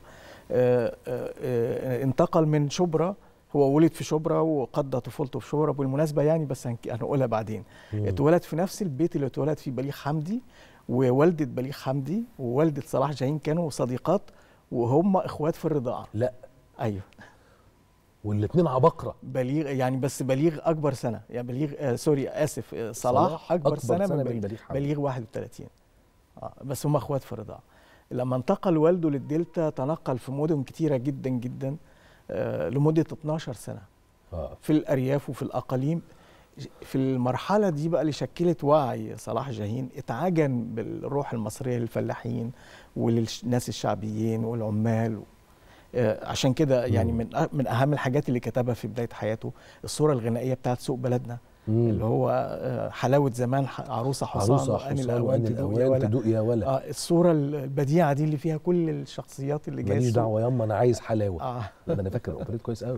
انتقل من شبرا. هو ولد في شبرا وقضى طفولته في شبرا بالمناسبه يعني، بس هنقولها بعدين. اتولد في نفس البيت اللي اتولد فيه بليغ حمدي، ووالدة بليغ حمدي ووالدة صلاح جاهين كانوا صديقات وهم اخوات في الرضاعة. لا ايوه، والاثنين عبقرة. بليغ يعني بس بليغ اكبر سنة، يعني بليغ آه سوري اسف آه صلاح, صلاح اكبر, أكبر سنة, سنة من بليغ, بليغ, بليغ واحد وثلاثين. آه بس هم اخوات في الرضاعة. لما انتقل والده للدلتا تنقل في مدن كتيرة جدا جدا آه لمدة اتناشر سنة آه. في الارياف وفي الاقاليم. في المرحلة دي بقى اللي شكلت وعي صلاح جاهين، اتعجن بالروح المصرية للفلاحين وللناس الشعبيين والعمال. عشان كده يعني من من أهم الحاجات اللي كتبها في بداية حياته الصورة الغنائية بتاعت سوق بلدنا، مم. اللي هو حلاوة زمان عروسة حصان عروسة حصان الأوان تدوق, تدوق يا ولا. آه الصورة البديعة دي اللي فيها كل الشخصيات اللي جاية. ماليش دعوة ياما أنا عايز حلاوة. آه. أنا فاكر الأوبريت كويس قوي.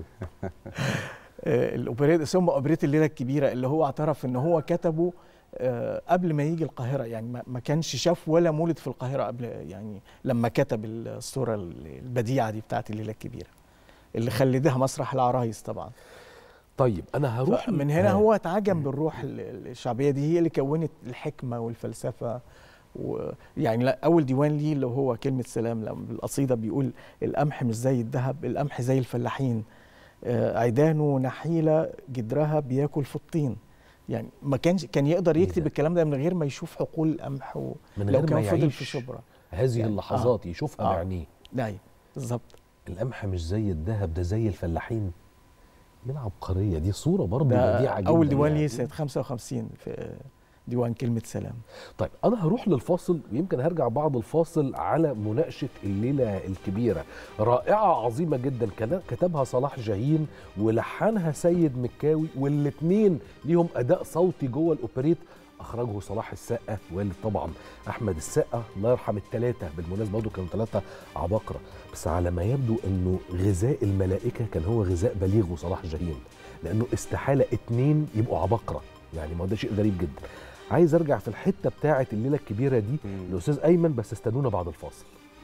الاوبريت ثم اوبريت الليله الكبيره اللي هو اعترف ان هو كتبه قبل ما يجي القاهره، يعني ما كانش شاف ولا مولد في القاهره قبل، يعني لما كتب الصوره البديعه دي بتاعت الليله الكبيره اللي خلدها مسرح العرايس طبعا. طيب انا هروح من هنا هو اتعجب بالروح الشعبيه دي، هي اللي كونت الحكمه والفلسفه. ويعني اول ديوان ليه اللي هو كلمه سلام، لما بالقصيده بيقول القمح مش زي الذهب، القمح زي الفلاحين، عيدانه نحيله جدرها بياكل في الطين. يعني ما كانش كان يقدر يكتب الكلام ده من غير ما يشوف حقول القمح و... من غير لو كان ما فضل في شبرا هذه يعني اللحظات آه. يشوفها آه. بعينيه. ايوه بالظبط. القمح مش زي الذهب، ده زي الفلاحين. من عبقريه دي، صوره برضه بديعه جدا. اول ديوان ليه سنه خمسة وخمسين في ديوان كلمة سلام. طيب أنا هروح للفاصل ويمكن هرجع بعد الفاصل على مناقشة الليلة الكبيرة، رائعة عظيمة جدا كتبها صلاح جاهين ولحنها سيد مكاوي، والاتنين ليهم أداء صوتي جوه الأوبريت. أخرجه صلاح السقا والد طبعا أحمد السقا الله يرحم الثلاثة، بالمناسبة برضه كانوا ثلاثة عباقرة، بس على ما يبدو إنه غذاء الملائكة كان هو غذاء بليغ وصلاح جاهين، لأنه استحالة اتنين يبقوا عباقرة، يعني ما ده شيء غريب جدا. عايز ارجع في الحته بتاعه الليله الكبيره دي لاستاذ ايمن، بس استنونا بعد الفاصل.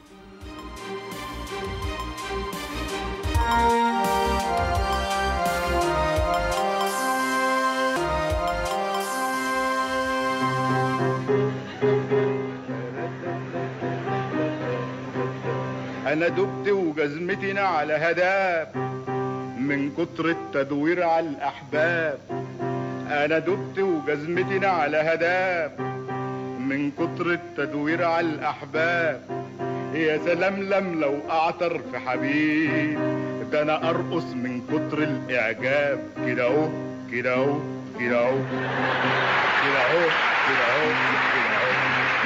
أنا دبت وجزمتنا على هداب من كتر التدوير على الأحباب. أنا دبت وجزمتنا على هداب من كتر التدوير على الأحباب. يا سلام لم لو أعتر في حبيب، ده أنا أرقص من كتر الإعجاب. كده أهو كده أهو كده أهو كده أهو كده أهو كده أهو.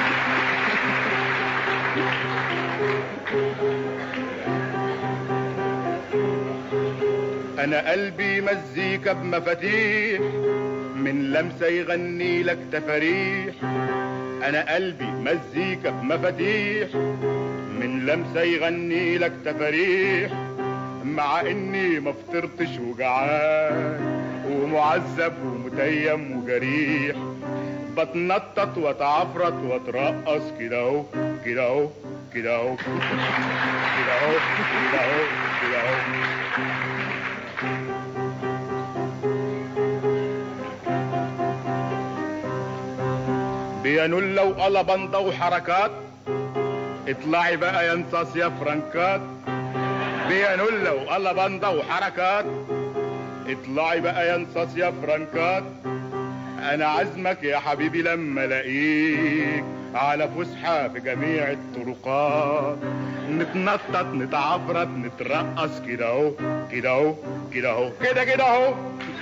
أنا قلبي مزيكا بمفاتيح، من لمسة يغني لك تفاريح. أنا قلبي مزيكا بمفاتيح، من لمسة يغني لك تفاريح. مع إني ما فطرتش وجعان ومعذب ومتيم وجريح، بتنطط واتعفرت واترقص كده اهو كده اهو كده اهو كده اهو كده اهو كده اهو. بيانولا وقلبنطة وحركات، اطلعي بقى يا انصاص يا فرنكات. بيانولا وقلبنطة وحركات، اطلعي بقى يا انصاص يا فرنكات. انا عزمك يا حبيبي لما الاقيك على فسحة في جميع الطرقات، نتنطط نتعفرت نترقص كده اهو كده اهو كده اهو كده كده اهو.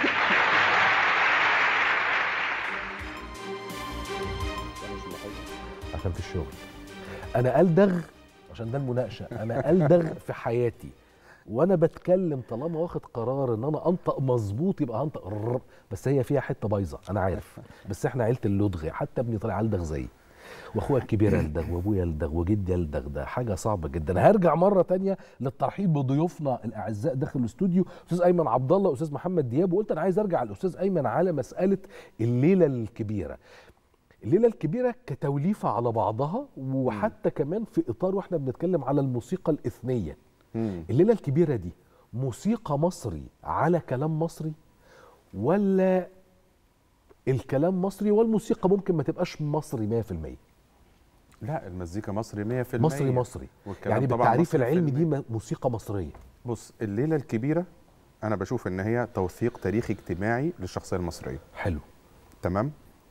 عشان في الشغل انا ألدغ، عشان ده المناقشه، انا ألدغ في حياتي وانا بتكلم طالما واخد قرار ان انا انطق مظبوط يبقى هنطق رر. بس هي فيها حته بايظه انا عارف، بس احنا عيله اللدغ، حتى ابني طلع ألدغ زيي، واخويا الكبير يلدغ وابويا يلدغ وجدي يلدغ، ده حاجه صعبه جدا. هرجع مره تانية للترحيب بضيوفنا الاعزاء داخل الاستوديو، استاذ ايمن عبد الله واستاذ محمد دياب. وقلت انا عايز ارجع الاستاذ ايمن على مساله الليله الكبيره. الليله الكبيره كتوليفه على بعضها، وحتى كمان في اطار واحنا بنتكلم على الموسيقى الاثنيه. الليله الكبيره دي موسيقى مصري على كلام مصري، ولا الكلام مصري والموسيقى ممكن ما تبقاش مصري مية في المية؟ لا، المزيكا مصري مية في المية. مصري مصري يعني بالتعريف العلمي دي موسيقى مصريه. بص، الليله الكبيره انا بشوف ان هي توثيق تاريخي اجتماعي للشخصيه المصريه. حلو، تمام.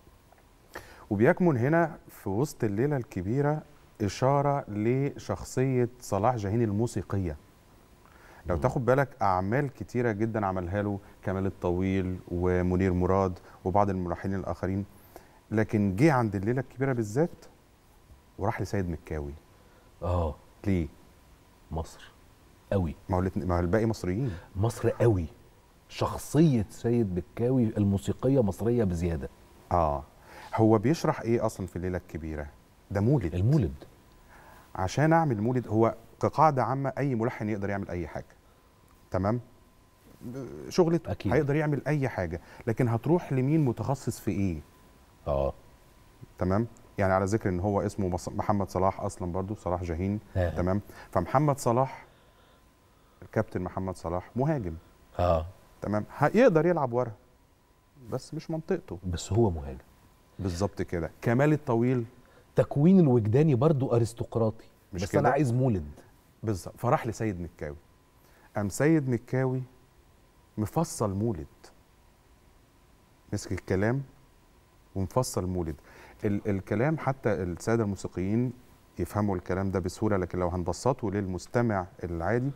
وبيكمن هنا في وسط الليله الكبيره اشاره لشخصيه صلاح جاهين الموسيقيه. لو تاخد بالك اعمال كتيره جدا عملها له كمال الطويل ومنير مراد وبعض الملحنين الاخرين، لكن جه عند الليله الكبيره بالذات وراح لسيد مكاوي. اه ليه؟ مصر قوي. ما هو ما هو الباقي مصريين. مصر قوي. شخصيه سيد مكاوي الموسيقيه مصريه بزياده. اه هو بيشرح ايه اصلا في الليله الكبيره؟ ده مولد. المولد. عشان اعمل مولد، هو كقاعده عامه اي ملحن يقدر يعمل اي حاجه، تمام؟ شغلته أكيد. هيقدر يعمل اي حاجه، لكن هتروح لمين متخصص في ايه؟ اه تمام. يعني على ذكر ان هو اسمه محمد صلاح اصلا، برضو صلاح جاهين. آه. تمام. فمحمد صلاح، الكابتن محمد صلاح مهاجم. اه تمام. يقدر يلعب ورا بس مش منطقته، بس هو مهاجم. بالظبط كده. كمال الطويل تكوين الوجداني برضو ارستقراطي، مش بس كده؟ انا عايز مولد. بالظبط. فراح لسيد مكاوي، قام سيد مكاوي مفصل مولد، مسك الكلام ومفصل مولد. ال الكلام حتى الساده الموسيقيين يفهموا الكلام ده بسهوله، لكن لو هنبسطه للمستمع العادي،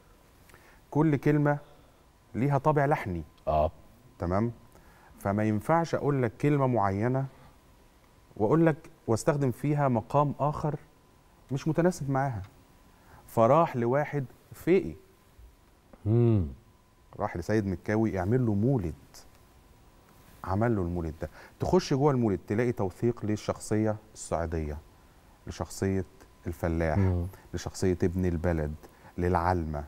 كل كلمه ليها طابع لحني. اه تمام. فما ينفعش اقول لك كلمه معينه واقول لك واستخدم فيها مقام اخر مش متناسب معاها. فراح لواحد فقي، امم راح لسيد مكاوي يعمل له مولد، عمل له المولد ده. تخش جوه المولد تلاقي توثيق للشخصيه الصعيديه، لشخصيه الفلاح، مم. لشخصيه ابن البلد، للعلمه،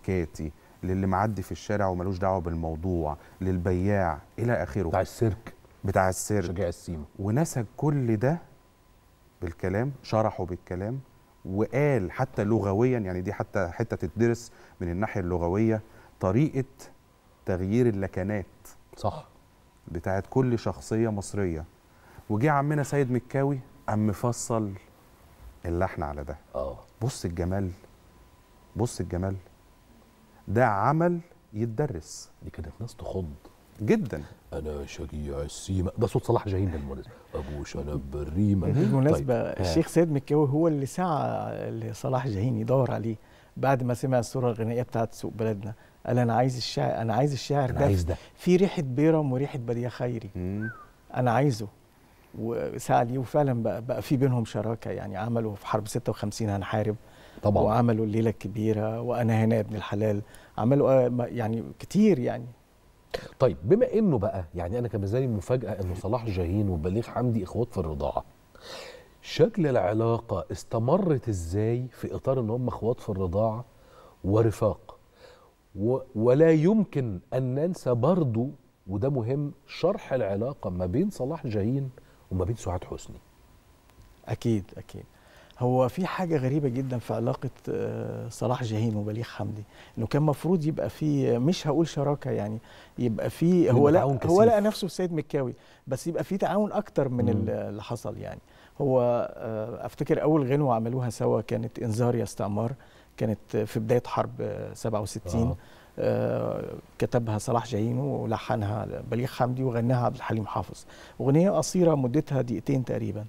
للمزيكاتي، للي معدي في الشارع وملوش دعوه بالموضوع، للبياع، الى اخره. بتاع السيرك. بتاع السرد شجاع السيما، ونسج كل ده بالكلام، شرحه بالكلام، وقال حتى لغويا، يعني دي حتى حته تدرس من الناحيه اللغويه، طريقه تغيير اللكنات صح، بتاعت كل شخصيه مصريه. وجه عمنا سيد مكاوي قام مفصل اللحن على ده. اه بص الجمال، بص الجمال، ده عمل يتدرس. دي كانت ناس تخض جدا. انا شجيع السيما، ده صوت صلاح جاهين بالمناسبه، ابو شنب الريمه. بالمناسبه طيب. الشيخ سيد مكاوي هو اللي سعى لصلاح جاهين يدور عليه بعد ما سمع الصوره الغنائيه بتاعت سوق بلدنا، قال انا عايز الشاعر، انا عايز الشاعر أنا ده عايز ده في ريحه بيرم وريحه بديع خيري، مم. انا عايزه، وسعى ليه، وفعلا بقى, بقى في بينهم شراكه. يعني عملوا في حرب ستة وخمسين هنحارب طبعا، وعملوا الليله الكبيره وانا هنا يا ابن الحلال، عملوا يعني كتير يعني. طيب بما انه بقى يعني انا كان بالنسبه لي مفاجاه انه صلاح جاهين وبليغ حمدي اخوات في الرضاعه، شكل العلاقه استمرت ازاي في اطار ان هم اخوات في الرضاعه ورفاق، و ولا يمكن ان ننسى برضو، وده مهم، شرح العلاقه ما بين صلاح جاهين وما بين سعاد حسني. اكيد اكيد. هو في حاجه غريبه جدا في علاقه صلاح جاهين وبليغ حمدي، انه كان مفروض يبقى في، مش هقول شراكه يعني، يبقى في، هو لا هو لقى نفسه سيد مكاوي، بس يبقى في تعاون اكتر من مم. اللي حصل يعني. هو افتكر اول غنوه عملوها سوا كانت انذار يا استعمار، كانت في بدايه حرب سبعة وستين. آه. آه كتبها صلاح جاهين ولحنها بليغ حمدي وغناها عبد الحليم حافظ، اغنيه قصيره مدتها دقيقتين تقريبا.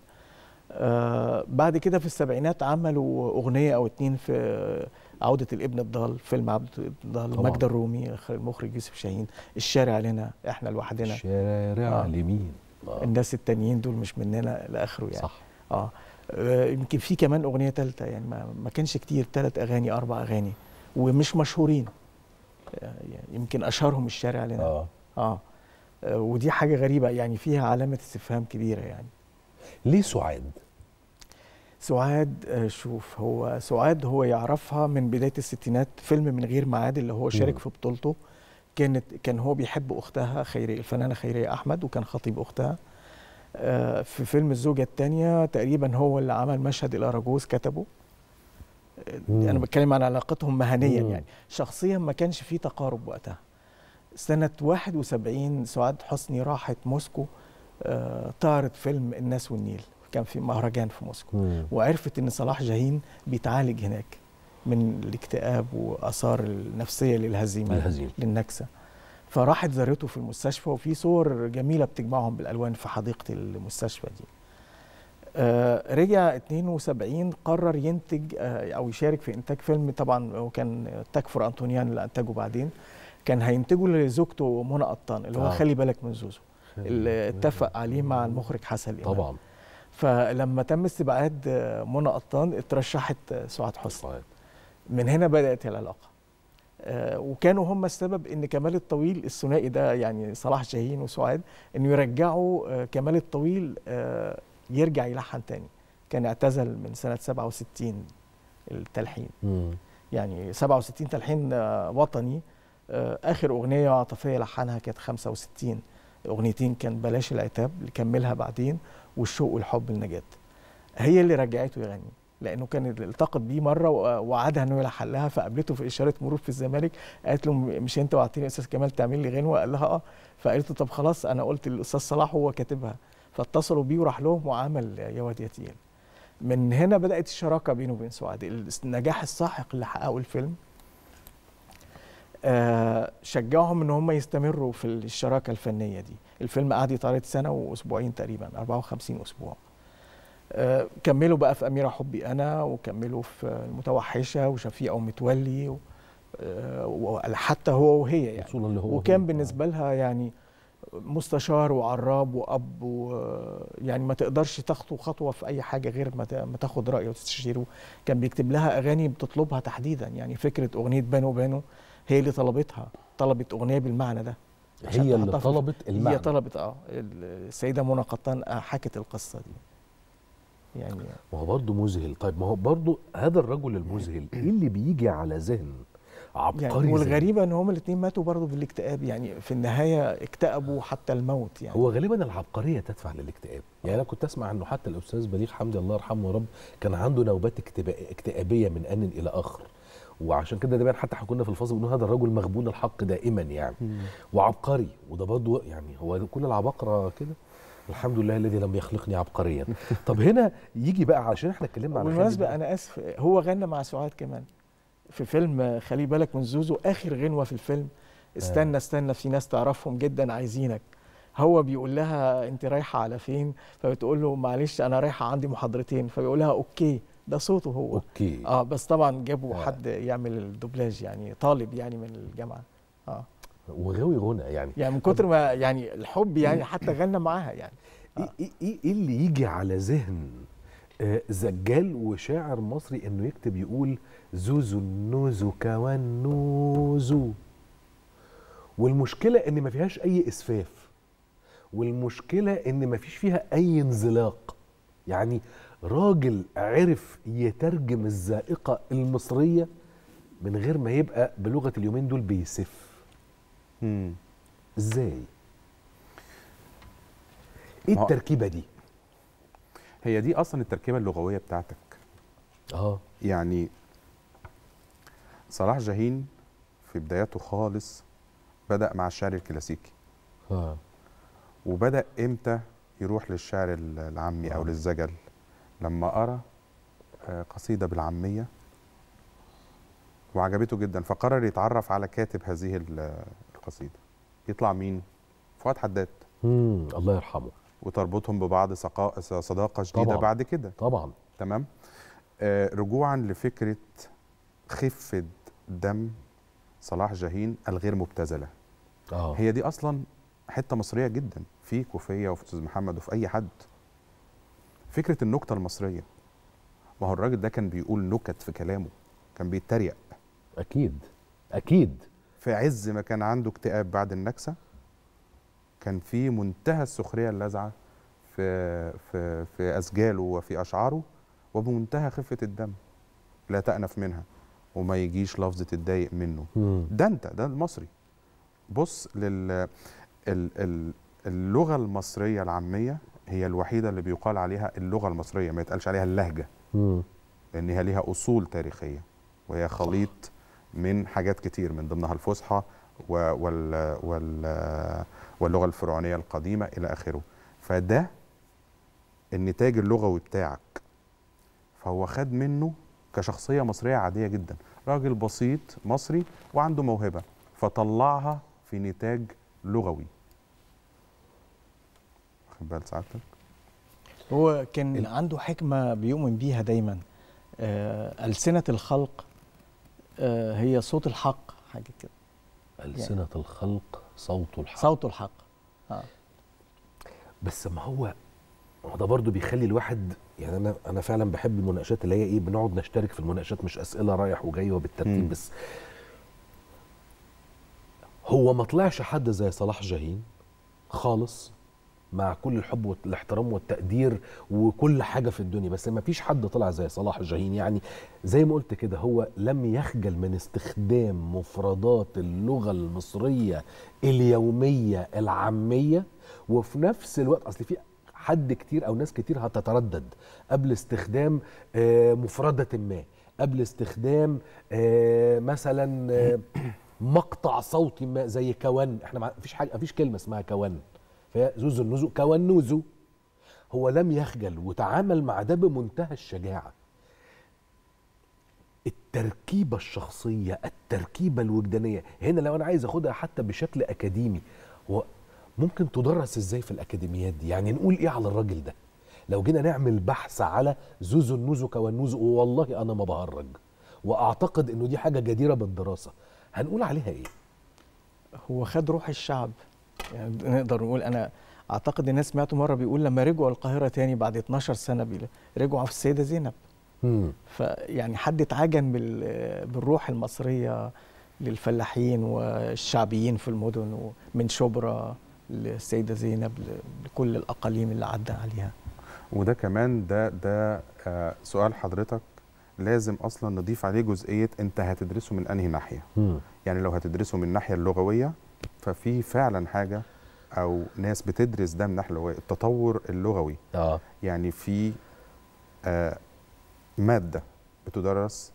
آه بعد كده في السبعينات عملوا اغنيه او اتنين في عوده الابن الضال، فيلم عوده الابن الضال، ماجدة الرومي، المخرج يوسف شاهين، الشارع لنا احنا لوحدنا، الشارع آه. لمين؟ آه. الناس التانيين دول مش مننا لاخره يعني. صح. اه يمكن في كمان اغنيه ثالثه يعني، ما, ما كانش كتير، ثلاث اغاني اربع اغاني ومش مشهورين، يعني يمكن اشهرهم الشارع لنا. اه اه ودي حاجه غريبه يعني، فيها علامه استفهام كبيره يعني. ليه سعاد؟ سعاد شوف، هو سعاد هو يعرفها من بدايه الستينات، فيلم من غير ميعاد اللي هو شارك في بطولته، كانت كان هو بيحب اختها خيريه، الفنانه خيريه احمد، وكان خطيب اختها. في فيلم الزوجه الثانيه تقريبا هو اللي عمل مشهد الاراجوز كتبه. مم. انا بتكلم عن علاقتهم مهنيا يعني، شخصيا ما كانش فيه تقارب وقتها. سنه واحد وسبعين سعاد حسني راحت موسكو آه تعرض فيلم الناس والنيل، كان في مهرجان في موسكو. مم. وعرفت ان صلاح جاهين بيتعالج هناك من الاكتئاب واثار النفسيه للهزيمه الهزيمة. للنكسه، فراحت زارته في المستشفى، وفي صور جميله بتجمعهم بالالوان في حديقه المستشفى دي. آه رجع اتنين وسبعين قرر ينتج آه او يشارك في انتاج فيلم، طبعا هو كان تكفر انطونيان اللي انتجه بعدين، كان هينتجه لزوجته منى قطان اللي هو آه. خلي بالك من زوزو، اللي اتفق عليه مع المخرج حسن الإمام. طبعا. فلما تم استبعاد منى قطان اترشحت سعاد حسني، من هنا بدأت العلاقة. آه وكانوا هم السبب ان كمال الطويل الثنائي ده، يعني صلاح جاهين وسعاد، انه يرجعوا آه كمال الطويل آه يرجع يلحن تاني. كان اعتزل من سنة سبعة وستين التلحين. مم. يعني سبعة وستين تلحين آه وطني. آه اخر اغنية عاطفية لحنها كانت خمسة وستين، اغنيتين كان بلاش العتاب اللي كملها بعدين، والشوق والحب النجاة، هي اللي رجعته يغني، لانه كان التقط بيه مره ووعدها انه يلحن لها، فقابلته في اشاره مرور في الزمالك، قالت له مش انت وعدتني استاذ كمال تعمل لي غنوه؟ قال لها اه، فقالت له طب خلاص انا قلت للاستاذ صلاح وهو كاتبها، فاتصلوا بيه وراح لهم وعمل يا واد يا تقيل. من هنا بدات الشراكه بينه وبين سعاد، النجاح الساحق اللي حققه الفيلم آه شجعهم ان هم يستمروا في الشراكه الفنيه دي. الفيلم قعد يتعرض سنه واسبوعين تقريبا، أربعة وخمسين اسبوع. آه كملوا بقى في اميره حبي انا، وكملوا في المتوحشه وشفيقه ومتولي، آه وحتى هو وهي يعني، هو وكان بالنسبه لها يعني مستشار وعراب واب، ويعني ما تقدرش تخطو خطوه في اي حاجه غير ما تاخد رايه وتستشيره. كان بيكتب لها اغاني بتطلبها تحديدا، يعني فكره اغنيه بانو بانو هي اللي طلبتها، طلبت اغنيه بالمعنى ده، هي اللي طلبت المعنى، هي طلبت اه السيده منى قطان حكت القصه دي يعني. ما هو برضه مذهل. طيب ما هو برضه هذا الرجل المذهل ايه اللي بيجي على ذهن عبقري يعني زي- والغريبه ان هما الاثنين ماتوا برضه بالاكتئاب، يعني في النهايه اكتئبوا حتى الموت يعني. هو غالبا العبقريه تدفع للاكتئاب. يعني انا كنت اسمع انه حتى الاستاذ بليغ حمدي الله يرحمه يا رب كان عنده نوبات اكتبا- اكتئابيه من ان الى اخر، وعشان كده دايما حتى احنا كنا في الفاصل بنقول هذا الرجل مغبون الحق دائما يعني. وعبقري، وده برضه يعني هو كل العباقره كده. الحمد لله الذي لم يخلقني عبقريا. طب هنا يجي بقى عشان احنا اتكلمنا على بالمناسبه خالد. انا اسف، هو غنى مع سعاد كمان في فيلم خلي بالك من زوزو، اخر غنوه في الفيلم استنى استنى في ناس تعرفهم جدا عايزينك. هو بيقول لها انت رايحه على فين؟ فبتقول له معلش انا رايحه عندي محاضرتين، فبيقول لها اوكي. ده صوته هو. اوكي. اه بس طبعا جابوا آه. حد يعمل الدوبلاج، يعني طالب يعني من الجامعه. اه وغاوي غنى يعني. يعني من كتر ما يعني الحب يعني حتى غنى معاها يعني. ايه ايه ايه إيه اللي يجي على ذهن آه، زجال وشاعر مصري انه يكتب يقول زوزو النوزو كوان نوزو، والمشكله ان ما فيهاش اي اسفاف، والمشكله ان ما فيش فيها اي انزلاق. يعني راجل عرف يترجم الذائقه المصريه من غير ما يبقى بلغه اليومين دول بيسف. مم. ازاي؟ ايه ما هو- التركيبه دي؟ هي دي اصلا التركيبه اللغويه بتاعتك. اه يعني صلاح جاهين في بداياته خالص بدأ مع الشعر الكلاسيكي، اه وبدأ امتى يروح للشعر العامي او آه. للزجل؟ لما قرأ آه، قصيدة بالعامية وعجبته جدا، فقرر يتعرف على كاتب هذه ال- القصيدة. يطلع مين؟ فؤاد حداد. امم الله يرحمه. وتربطهم ببعض صقا- صداقة جديدة طبعاً. بعد كده. طبعا. تمام. آه رجوعا لفكرة خفة دم صلاح جاهين الغير مبتذلة. اه هي دي اصلا حته مصريه جدا فيك وفيا وفي استاذ محمد وفي اي حد. فكره النكته المصريه، ما هو الراجل ده كان بيقول نكت في كلامه، كان بيتريق اكيد اكيد. في عز ما كان عنده اكتئاب بعد النكسه، كان في منتهى السخريه اللاذعه في في في اسجاله وفي اشعاره، وبمنتهى خفه الدم لا تأنف منها، وما يجيش لفظ تتضايق منه. مم. ده انت ده المصري. بص لل ال- ال- اللغه المصريه العاميه هي الوحيده اللي بيقال عليها اللغه المصريه، ما يتقالش عليها اللهجه، مم. لان هي ليها اصول تاريخيه، وهي خليط من حاجات كتير من ضمنها الفصحى و- وال وال واللغه الفرعونيه القديمه الى اخره. فده النتاج اللغوي بتاعك، فهو خد منه كشخصيه مصريه عاديه جدا، راجل بسيط مصري وعنده موهبه، فطلعها في نتاج لغوي. واخد بال سعادتك؟ هو كان عنده حكمة بيؤمن بيها دايما. آه ألسنة الخلق آه هي صوت الحق، حاجة كده. ألسنة الخلق صوت الحق. صوت الحق. آه. بس ما هو هو ده برضه بيخلي الواحد يعني انا انا فعلا بحب المناقشات اللي هي ايه، بنقعد نشترك في المناقشات مش اسئله رايح وجاي وبالترتيب. مم. بس هو ما طلعش حد زي صلاح جاهين خالص، مع كل الحب والاحترام والتقدير وكل حاجه في الدنيا، بس ما فيش حد طلع زي صلاح جاهين. يعني زي ما قلت كده هو لم يخجل من استخدام مفردات اللغه المصريه اليوميه العاميه، وفي نفس الوقت اصل في حد كتير او ناس كتير هتتردد قبل استخدام آه، مفردة ما، قبل استخدام آه، مثلا آه، مقطع صوتي ما زي كوان. احنا ما فيش حاجه، ما فيش كلمه اسمها كوان، فهي زوزو النوزو كوان نوزو. هو لم يخجل وتعامل مع ده بمنتهى الشجاعه. التركيبه الشخصيه، التركيبه الوجدانيه، هنا لو انا عايز اخدها حتى بشكل اكاديمي، هو ممكن تدرس ازاي في الاكاديميات دي؟ يعني نقول ايه على الراجل ده لو جينا نعمل بحث على زوزو النوزو كوانوزو، والله انا ما بهرج واعتقد انه دي حاجه جديره بالدراسه، هنقول عليها ايه؟ هو خد روح الشعب، يعني نقدر نقول. انا اعتقد الناس سمعته مره بيقول لما رجعوا القاهره تاني بعد اتناشر سنه بيلا رجعوا في السيده زينب. مم. فيعني حد اتعجن بال- بالروح المصريه للفلاحين والشعبيين في المدن، ومن شبرا للسيده زينب لكل الاقاليم اللي عدى عليها. وده كمان ده ده آه سؤال حضرتك لازم اصلا نضيف عليه جزئيه انت هتدرسه من انهي ناحيه. مم. يعني لو هتدرسه من الناحيه اللغويه ففي فعلا حاجه او ناس بتدرس ده من الناحيه اللغويه، التطور اللغوي. اه يعني في آه ماده بتدرس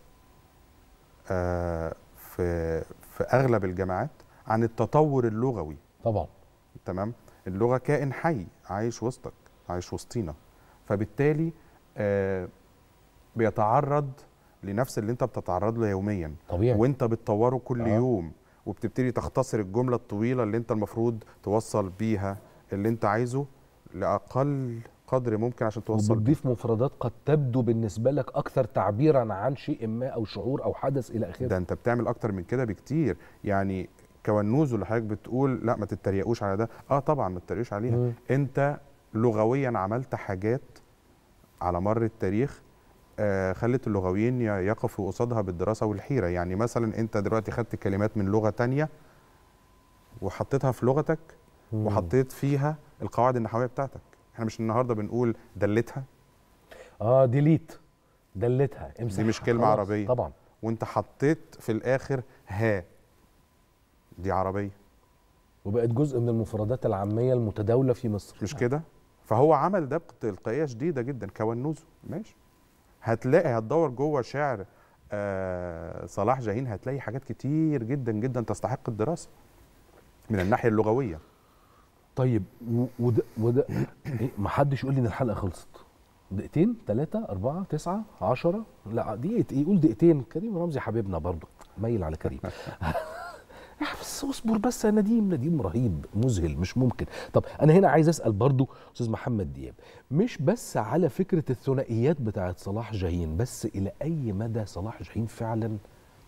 آه في في اغلب الجامعات عن التطور اللغوي. طبعا. تمام. اللغه كائن حي عايش وسطك، عايش وسطينا، فبالتالي آه بيتعرض لنفس اللي انت بتتعرض له يوميا. طبيعي. وانت بتطوره كل آه. يوم، وبتبتدي تختصر الجمله الطويله اللي انت المفروض توصل بيها اللي انت عايزه لاقل قدر ممكن عشان توصل بيه. وبتضيف مفردات قد تبدو بالنسبه لك اكثر تعبيرا عن شيء ما او شعور او حدث الى اخره. ده انت بتعمل اكتر من كده بكتير. يعني كونوز اللي حضرتك بتقول لا ما تتريقوش على ده، اه طبعا ما تتريقوش عليها. مم. انت لغويا عملت حاجات على مر التاريخ آه خلت اللغويين يقفوا قصادها بالدراسه والحيره. يعني مثلا انت دلوقتي خدت كلمات من لغه تانية وحطيتها في لغتك، مم. وحطيت فيها القواعد النحويه بتاعتك. احنا مش النهارده بنقول دلتها، اه ديليت، دلتها، امسح. دي مش كلمه خلاص. عربيه طبعا. وانت حطيت في الاخر ها، دي عربيه وبقت جزء من المفردات العاميه المتداوله في مصر. مش كده؟ فهو عمل ده بتلقائيه شديده جدا كونوزه. ماشي، هتلاقي هتدور جوه شعر آه صلاح جاهين هتلاقي حاجات كتير جدا جدا تستحق الدراسه من الناحيه اللغويه. طيب و- وده وده إيه، ما حدش يقول لي ان الحلقه خلصت. دقيقتين، ثلاثة، أربعة، تسعة، عشرة، لا دقيقة إيه، قول دقيقتين. كريم رمزي حبيبنا برضه، ميل على كريم. بس اصبر بس يا نديم، نديم رهيب مذهل مش ممكن. طب أنا هنا عايز أسأل برضه أستاذ محمد دياب، مش بس على فكرة الثنائيات بتاعت صلاح جاهين، بس إلى أي مدى صلاح جاهين فعلا،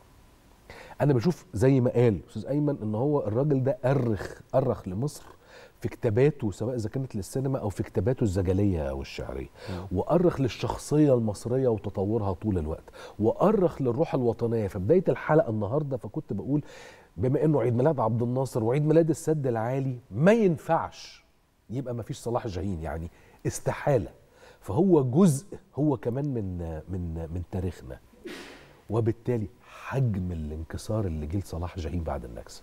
أنا بشوف زي ما قال أستاذ أيمن إن هو الراجل ده أرخ أرخ لمصر في كتاباته، سواء اذا كانت للسينما او في كتاباته الزجليه او الشعريه، وأرخ للشخصيه المصريه وتطورها طول الوقت، وأرخ للروح الوطنيه. في بدايه الحلقه النهارده فكنت بقول بما انه عيد ميلاد عبد الناصر وعيد ميلاد السد العالي ما ينفعش يبقى ما فيش صلاح جاهين، يعني استحاله. فهو جزء هو كمان من من من تاريخنا، وبالتالي حجم الانكسار اللي جه لصلاح جاهين بعد النكسه.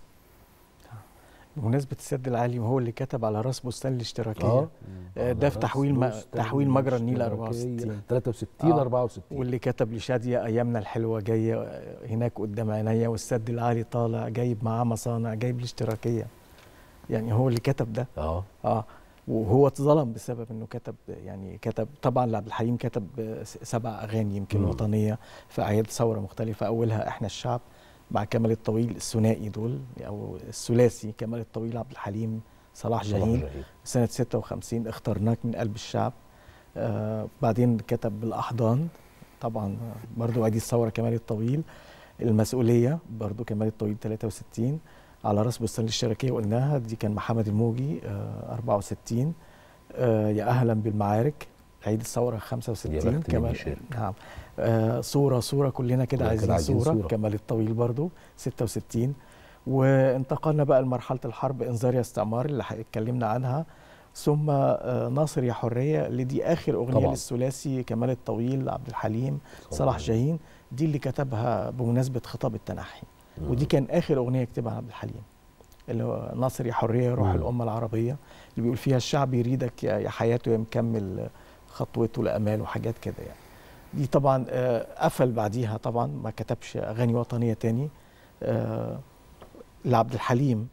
بمناسبة السد العالي وهو اللي كتب على راس بستان الاشتراكية. آه. آه ده في تحويل م... تحويل مجرى النيل أربعة وستين ثلاثة وستين آه. أربعة وستين، واللي كتب لشادية أيامنا الحلوة جاية هناك قدام عينيا، والسد العالي طالع جايب معاه مصانع، جايب الاشتراكية. يعني هو اللي كتب ده. اه اه وهو اتظلم بسبب انه كتب، يعني كتب طبعا لعبد الحليم كتب سبع اغاني يمكن مم. وطنيه في اعياد ثوره مختلفه، اولها احنا الشعب مع كمال الطويل، الثنائي دول او الثلاثي كمال الطويل عبد الحليم صلاح جاهين سنه ستة وخمسين اخترناك من قلب الشعب. آه بعدين كتب بالاحضان طبعا برضو عيد الثوره كمال الطويل، المسؤوليه برضو كمال الطويل ثلاثة وستين، على راس بستان الاشتراكيه قلناها دي كان محمد الموجي آه أربعة وستين، آه يا اهلا بالمعارك عيد الثوره خمسة وستين كمال. نعم. آه صوره صوره كلنا كده عايزين, عايزين صورة, صورة كمال الطويل برضو ستة وستين. وانتقلنا بقى لمرحله الحرب انذار يا استعمار اللي اتكلمنا عنها، ثم آه ناصر يا حريه اللي دي اخر اغنيه طبعا للثلاثي كمال الطويل عبد الحليم صلاح جاهين، دي اللي كتبها بمناسبه خطاب التنحي. مم. ودي كان اخر اغنيه يكتبها عبد الحليم اللي هو ناصر يا حريه روح مم. الامه العربيه، اللي بيقول فيها الشعب يريدك يا حياته يا مكمل خطوته لامال وحاجات كده يعني. دي طبعا آه قفل بعديها طبعا ما كتبش اغاني وطنيه تاني آه لعبد الحليم،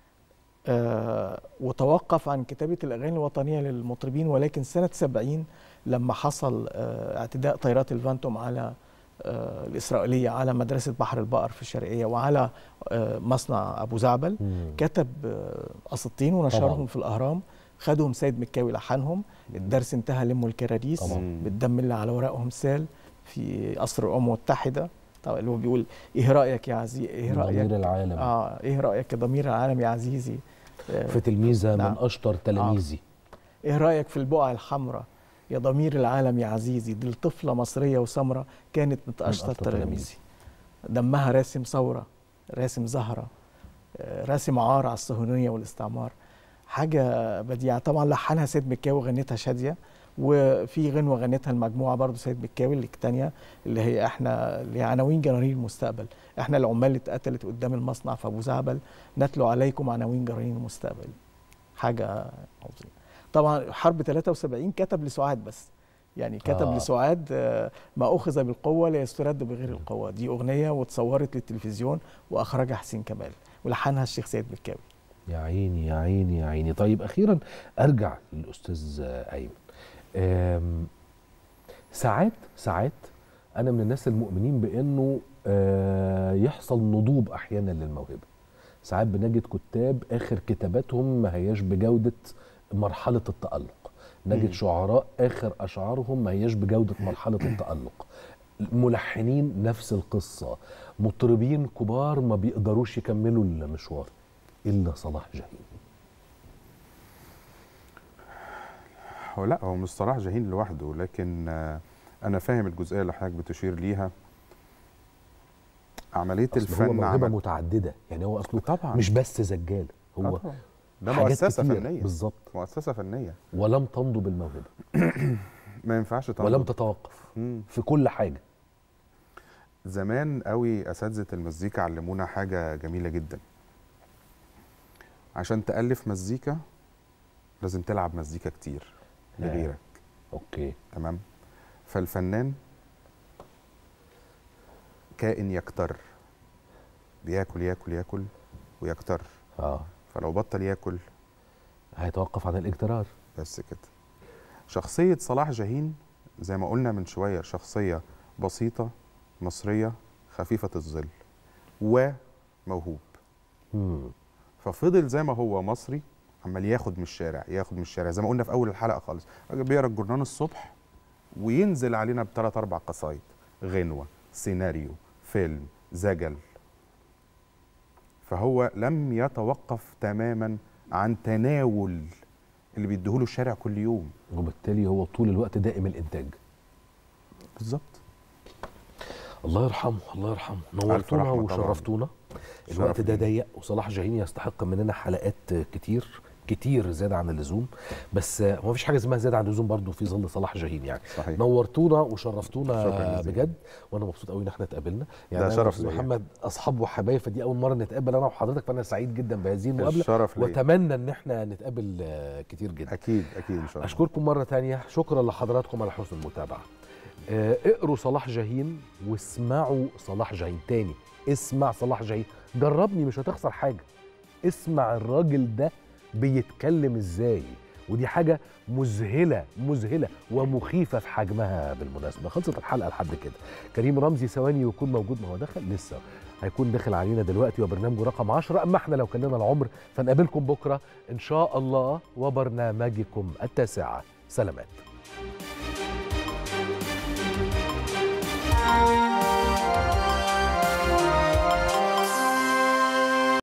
آه وتوقف عن كتابه الاغاني الوطنيه للمطربين. ولكن سنه سبعين لما حصل آه اعتداء طيارات الفانتوم على آه الإسرائيلية على مدرسة بحر البقر في الشرقية وعلى آه مصنع أبو زعبل، مم. كتب آه قصتين ونشرهم طبعا في الأهرام، خدهم سيد مكاوي لحنهم. الدرس انتهى لموا الكراريس طبعا بالدم اللي على ورقهم سال في قصر الأمم المتحدة. طبعا اللي هو بيقول إيه رأيك يا عزيزي، إيه رأيك ضمير العالم، آه إيه رأيك يا ضمير العالم يا عزيزي، آه في تلميذة نعم. من أشطر تلاميذي. آه. إيه رأيك في البقعة الحمراء يا ضمير العالم يا عزيزي، دي الطفلة مصرية وسمرة كانت من أشطر تلاميذي، دمها راسم ثورة راسم زهرة راسم عار على الصهيونية والاستعمار. حاجه بديعه. طبعا لحنها سيد مكاوي وغنتها شاديه، وفي غنوه غنتها المجموعه برضو سيد مكاوي اللي الثانيه اللي هي احنا اللي هي عناوين جرانين المستقبل. احنا العمال اللي اتقتلت قدام المصنع في ابو زعبل نتلو عليكم عناوين جرانين المستقبل. حاجه عظيمه. طبعا حرب ثلاثة وسبعين كتب لسعاد بس، يعني كتب آه. لسعاد ما أخذ بالقوة لا يسترد بغير القوة. دي أغنية واتصورت للتلفزيون وأخرجها حسين كمال ولحنها الشيخ سيد مكاوي. يا عيني يا عيني يا عيني. طيب أخيرا أرجع للأستاذ أيمن. ساعات ساعات أنا من الناس المؤمنين بأنه يحصل نضوب أحيانا للموهبة. ساعات بنجد كتاب آخر كتاباتهم ما هياش بجودة مرحلة التألق، نجد شعراء آخر أشعارهم ما هياش بجودة مرحلة التألق، ملحنين نفس القصة، مطربين كبار ما بيقدروش يكملوا المشوار إلا صلاح جاهين. هو لا هو مش صلاح جاهين لوحده، لكن أنا فاهم الجزئية اللي حضرتك بتشير ليها. عملية الفن هو موهبة متعددة، يعني هو أصله طبعا مش بس زجال، هو طبعا. ده مؤسسة فنية بالظبط، مؤسسة فنية ولم تنضب الموهبة ما ينفعش تنضب ولم تتوقف مم. في كل حاجة. زمان قوي أساتذة المزيكا علمونا حاجة جميلة جدا. عشان تألف مزيكا لازم تلعب مزيكا كتير لغيرك. اوكي تمام. فالفنان كائن يكتر، بياكل ياكل ياكل ويكتر. اه فلو بطل ياكل هيتوقف عن الاجترار. بس كده. شخصية صلاح جاهين زي ما قلنا من شوية شخصية بسيطة مصرية خفيفة الظل وموهوب. مم. ففضل زي ما هو مصري عمال ياخد من الشارع ياخد من الشارع زي ما قلنا في أول الحلقة خالص. راجل بيقرا الجورنال الصبح وينزل علينا بثلاث أربع قصايد، غنوة، سيناريو، فيلم، زجل. فهو لم يتوقف تماما عن تناول اللي بيديهوله الشارع كل يوم، وبالتالي هو طول الوقت دائم الانتاج. بالظبط. الله يرحمه الله يرحمه. نورتونا وشرفتونا. الوقت ده ضيق وصلاح جاهين يستحق مننا حلقات كتير كتير زياده عن اللزوم، بس ما فيش حاجه اسمها زياده عن اللزوم برضو في ظل صلاح جاهين يعني. صحيح. نورتونا وشرفتونا بجد، وانا مبسوط قوي ان احنا اتقابلنا. يعني ده شرف ليا محمد اصحاب وحبايب، فدي اول مره نتقابل انا وحضرتك، فانا سعيد جدا بهذه المقابله. الشرف ليا. واتمنى ان احنا نتقابل كتير جدا. اكيد اكيد ان شاء الله. اشكركم مره ثانيه، شكرا لحضراتكم على حسن المتابعه. اه اقروا صلاح جاهين واسمعوا صلاح جاهين تاني. اسمع صلاح جاهين، جربني مش هتخسر حاجه. اسمع الراجل ده بيتكلم ازاي، ودي حاجه مذهله مذهله ومخيفه في حجمها. بالمناسبه خلصت الحلقه لحد كده. كريم رمزي ثواني ويكون موجود، ما هو دخل لسه هيكون داخل علينا دلوقتي وبرنامجه رقم عشرة. اما احنا لو كان لنا العمر فنقابلكم بكره ان شاء الله وبرنامجكم التاسعه. سلامات.